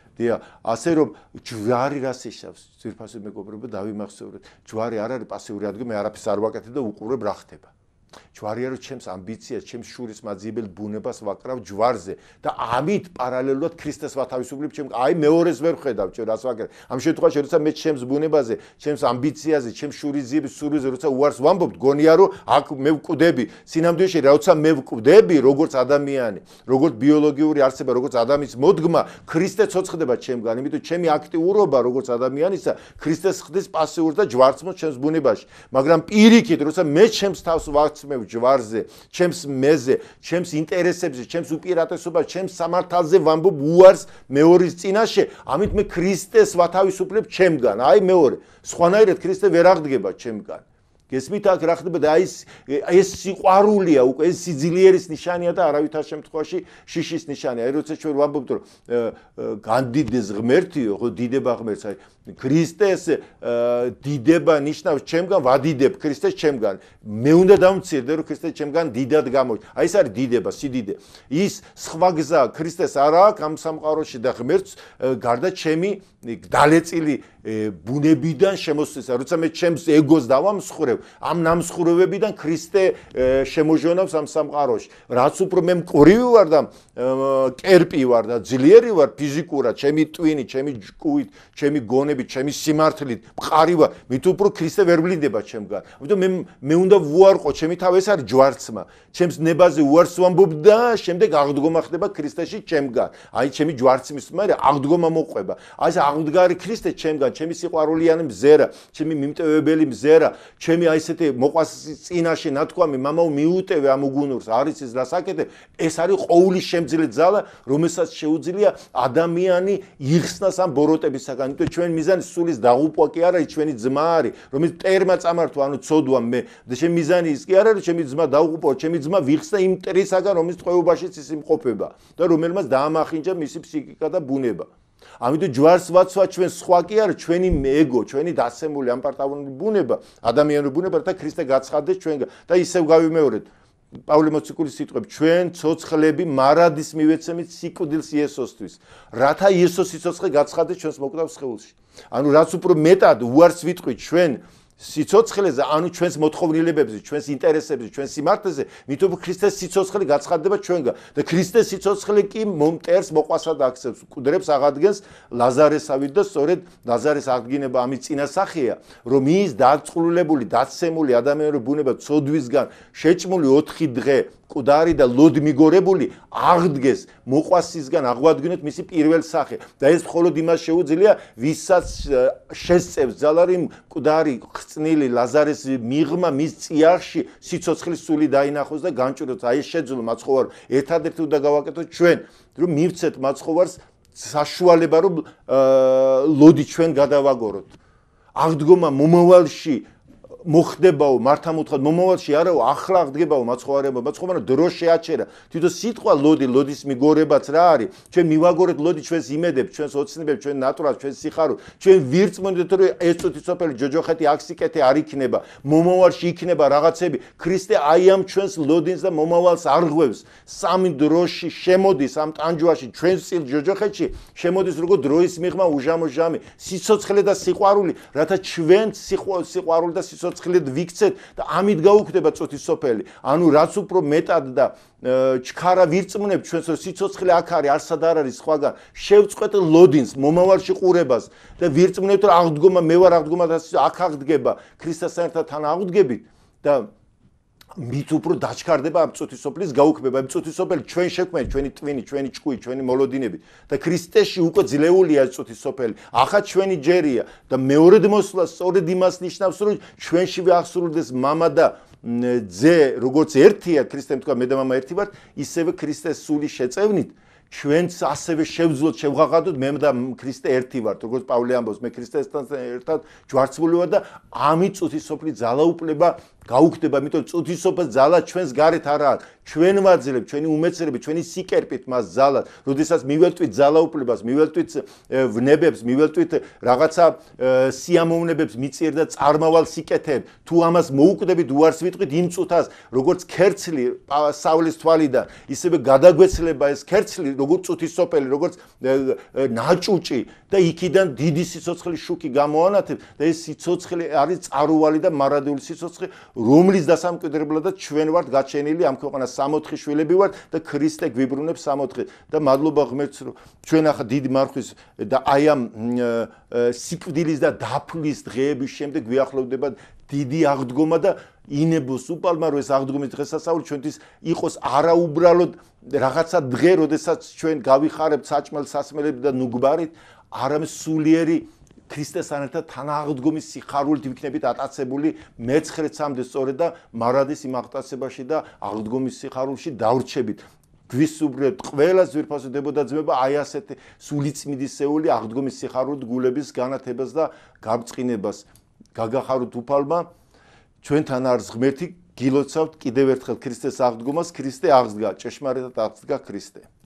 ასე რომ ჯვარი რას იშავს? ძვირფასი მეგობრებო, დავიმახსოვრეთ. ჯვარი არ არის პასიური ადგილი, მე არაფერს არ ვაკეთებ და უყურებ რა ხდება. ჯვარია რომ ჩემს ამბიციას, ჩემს შურის მაძიებელ ბუნებას ვაკრავ ჯვარზე და ამით პარალელურად ქრისტეს ვათავისუფლებ ჩემ აი მეორეს ვერ ხედავ ჩვენ რას ვაკეთებ. ამ შემთხვევაში როცა მე ჩემს ბუნებაზე, ჩემს ამბიციაზე, ჩემს შურის ძიების სურვილზე როცა უარს ვამბობ, გონია რომ აქ მე ვკვდები. სინამდვილეში როცა მე ვკვდები, როგორც ადამიანი, როგორც ბიოლოგიური არსება, როგორც ადამიანის მოდგმა, ქრისტე ცოცხლდება ჩემგან, იმიტომ ჩემი აქტიურობა როგორც ადამიანისა, ქრისტეს ხდის პასიურ და ჯვარცმოს ჩემს ბუნებაში. მაგრამ პირიქით, როცა მე ჩემს თავს ვაცმევ ჯვარზე, ჩემს მეზე, ჩემს ინტერესებზე, ჩემს უპირატესობას, ჩემს სამართალზე ვამბობ უარს მეორის წინაშე, ამით მე ქრისტეს ვათავისუფლებ ჩემგან. აი მეორე, სხვანაირად ქრისტე ვერ აღდგება ჩემგან. გესმით აქ რა ხდება და ეს სიყვარულია უკვე ეს სიძლიერის ნიშანია და არავითარ შემთხვევაში შიშის ნიშანია. აი როცა ჩვენ ვამბობთ რომ განდიდეს ღმერთიო, ხო დიდება ღმერთს, აი ქრისტეს დიდება ნიშნავს ჩემგან, ვადიდებ ქრისტეს ჩემგან. მე უნდა დავმცირდე რომ ქრისტე ჩემგან დიდად გამოჩნდეს. აი ეს არის დიდება, სიდიდე. ის სხვა გზა ქრისტეს არ აქვს ამ სამყაროში და ღმერთს გარდა ჩემი დალეწილი ბუნებიდან შემოსვლისა. როცა მე ჩემს ეგოს დავამსხვრევ, ამ ნამსხვრევებიდან ქრისტე შემოჟონავს ამ სამყაროში. რაც უფრო მე მკვრივი ვარ და კერპი ვარ და ძლიერი ვარ ფიზიკურად, ჩემი ტვინი, ჩემი ჯგუფით, ჩემი გონებით, ჩემი სიმართლით, მყარი ვარ, მით უფრო ქრისტე ვერ ვლინდება ჩემგან. ამიტომ მე უნდა ვუარყო, ჩემი თავი ეს არის ჯვარცმა. ჩემს ნებაზე უარს ვამბობ და შემდეგ აღდგომა ხდება ქრისტეში ჩემგან. აი ჩემი ჯვარცმის მერე აღდგომა მოყვება. აი ეს აღდგარი ქრისტე ჩემგან, ჩემი სიყვარულიანი მზერა, ჩემი მიმტევებელი მზერა, ჩემი აი ესეთი მოყვას წინაშე ნათქვამი, მამაო მიუტევე ამ უგუნურს, არის ის რასაკეთებ, ეს არის ყოვლის შემძლე ძალა, რომელსაც შეუძლია ადამიანი იხსნას ამ ბოროტებისაგან. იმიტომ ჩვენ მიზანი სულის დაღუპვა კი არ არის, ჩვენი ძმა არის, რომელიც მტერმა წამართვა, ანუ ცოდვა მე და ჩემი მიზანი ის კი არ არის, ჩემი ძმა დაღუპვა, ჩემი ძმა ვიხსნა იმ მტრისაგან, რომელიც ტყვეობაშიც ის იმყოფება და რომელმაც დაამახინჯა მისი ფსიქიკა და ბუნება. ამიტომ ჯვარს ვაცვა ჩვენ სხვა კი არა, ჩვენი ეგო, ჩვენი დასემული ამპარტავული ბუნება, ადამიანური ბუნება და ქრისტე გაცხადდეს ჩვენგან და ისევ გავიმეორეთ. პავლე მოციქულის სიტყვები, ჩვენ ცოცხლები მარადის მივეცემით სიკვდილს იესოსთვის, რათა იესოს სიცოცხლე გაცხადდეს ჩვენს მოკვდავ სხეულში. ანუ რაც უფრო მეტად უარს ვიტყვით ჩვენ სიცოცხლეზე, ანუ ჩვენს მოთხოვნილებებზე, ჩვენს ინტერესებზე, ჩვენს სიმართლეზე, მით უფრო ქრისტეს სიცოცხლე გაცხადდება ჩვენგან და ქრისტეს სიცოცხლე კი მომტერს მოყვასად აქცევს, მკვდრებს აღადგენს ლაზარესავით და სწორედ ლაზარეს აღდგინება ამის წინასახეა, რომ ის დაწყლულებული, დაცემული ადამიანური ბუნება ცოდვისგან შეჭმული 4 დღე მკვდარი და ლოდმიგორებული აღდგეს მოყვასისგან აღვადგინოთ მისი პირველ სახე და ეს მხოლოდ იმას შეუძლია ვისაც შესწევს ძალა რომ მკვდარი ხწნილი ლაზარეს მიღმა მის წიაღში სიცოცხლის სული დაინახოს და განჭურვოს. აი ეს შეძლო მაცხოვარ ერთადერთი უნდა გავაკეთოთ ჩვენ რომ მივცეთ მაცხოვარს საშუალება რომ ლოდი ჩვენ გადავაგოროთ. აღდგომა მომავალში მოხდებაო მართა მოთხად მომავალში არაო ახლა აღდგებაო მაცხოვარებო მაცხოვარებო დრო შეაჩერა თვითონ სიტყვა ლოდის მიგორებაც რა არის ჩვენ მივაგორეთ ლოდი ჩვენს იმედებს ჩვენს ოცნებებს ჩვენ ნატურას ჩვენ სიხარულს ჩვენ ვირწმუნდეთ რომ ეს წუთისოფელი ჯოჯოხეთი აქ სიკეთე არ იქნება მომავალში იქნება რაღაცები ქრისტე აი ამ ჩვენს ლოდინს და მომავალს არღვევს სამი დროში შემოდის ამ ტანჯვაში ჩვენს წილ ჯოჯოხეთში შემოდის როგორ დროის მიღმა უჟამო-ჟამი სიცოცხლე და სიყვარული რათა ჩვენ სიყვარული და სიცოცხლე ვიქცეთ და ამით გაუქმდება წუთისოფელი ანუ რაც უფრო მეტად და ჩქარა ვირწმუნებ ჩვენს რომ სიცოცხლე აქ არის არსად არ არის სხვაგან შევწყვეტ ლოდინს მომავალში ყურებას და ვირწმუნებთ რომ აღდგომა მე ვარ აღდგომა და აქ აღდგება ქრისტესთან ერთად თან აღდგებით და მით უფრო დაჩქარდება ამ წუთისოფლის გაუქმება ამ წუთისოფელი ჩვენ შექმნით ჩვენი ტვინი ჩვენი ჭკუი ჩვენი მოლოდინები და ქრისტეში უკვე ძლეულია ეს წუთისოფელი ახლა ჩვენი ჯერია და მეორედ მოსვლა სწორედ იმას ნიშნავს რომ ჩვენში აღსრულდეს მამა და ძე როგორც ერთია ქრისტემ თქვა მე და მამა ერთი ვართ ისევე ქრისტეს სული შეწევნით ჩვენც ასევე შევძლოთ შევღაღადოთ მე და ქრისტე ერთი ვართ როგორც პავლე ამბობს მე ქრისტესთან ერთად ჯვარცმული ვარ და ამით წუთისოფლის ძალაუფლება გაუქმდება იმიტომ წუთისოფლის ძალა ჩვენს გარეთ არა ჩვენ ვაძლევთ ჩვენი უმეცრებით ჩვენი სიკერპით მას ძალას როდესაც მიველტვით ძალაუფლებას მიველტვით ვნებებს მიველტვით რაღაცა სიამოვნებებს მიწიერ და წარმავალ სიკეთებ თუ ამას მოუკვდებით უარს ვიტყვით იმ წუთას როგორც ქერცლი სავლის თვალიდან ისევე გადაგვეცლება ეს ქერცლი როგორც წუთისოფელი როგორც ნაჭუჭი და იქიდან დიდი სიცოცხლის შუქი გამოანათებს და ეს სიცოცხლე არის წარუვალი და მარადიული სიცოცხლე რომლის დასამკვიდრებლადაც ჩვენ ვართ გაჩენილი ამ ქვეყანას 64 შვილები ვართ და ქრისტე გვიბრუნებს 64 და მადლობა ღმერთს რომ ჩვენ ახლა დიდი მარხვის და აი ამ სიკვდილის და დაფლის დღეების შემდეგ გვიახლოვდება დიდი აღდგომა და ინებოს უპალმა რომ ეს აღდგომის დღესასწაული ჩვენთვის იყოს არაუბრალოდ რაღაცა დღე, როდესაც ჩვენ გავიხარებთ საჭმელს, სასმელები და ნუგბარით, არამედ სულიერი ქრისტესთან ერთად თანააღდგომის სიხარულით ვიქნებით ატაცებული მე-9-მდე სწორედ და მარადის იმ აღტაცებაში და აღდგომის სიხარულში დავრჩებით. გვისურვებთ ყველა ძვირფასო დებო და ძმებო აი ასეთი სულიწმიდისეული აღდგომის სიხარულით გულების განათებას და გაბრწყინებას. გაგახაროთ უფალმა ჩვენთან არის ღმერთი გილოცავთ კიდევ ერთხელ ქრისტეს აღდგომას ქრისტე აღსდგა ჭეშმარიტად აღსდგა ქრისტე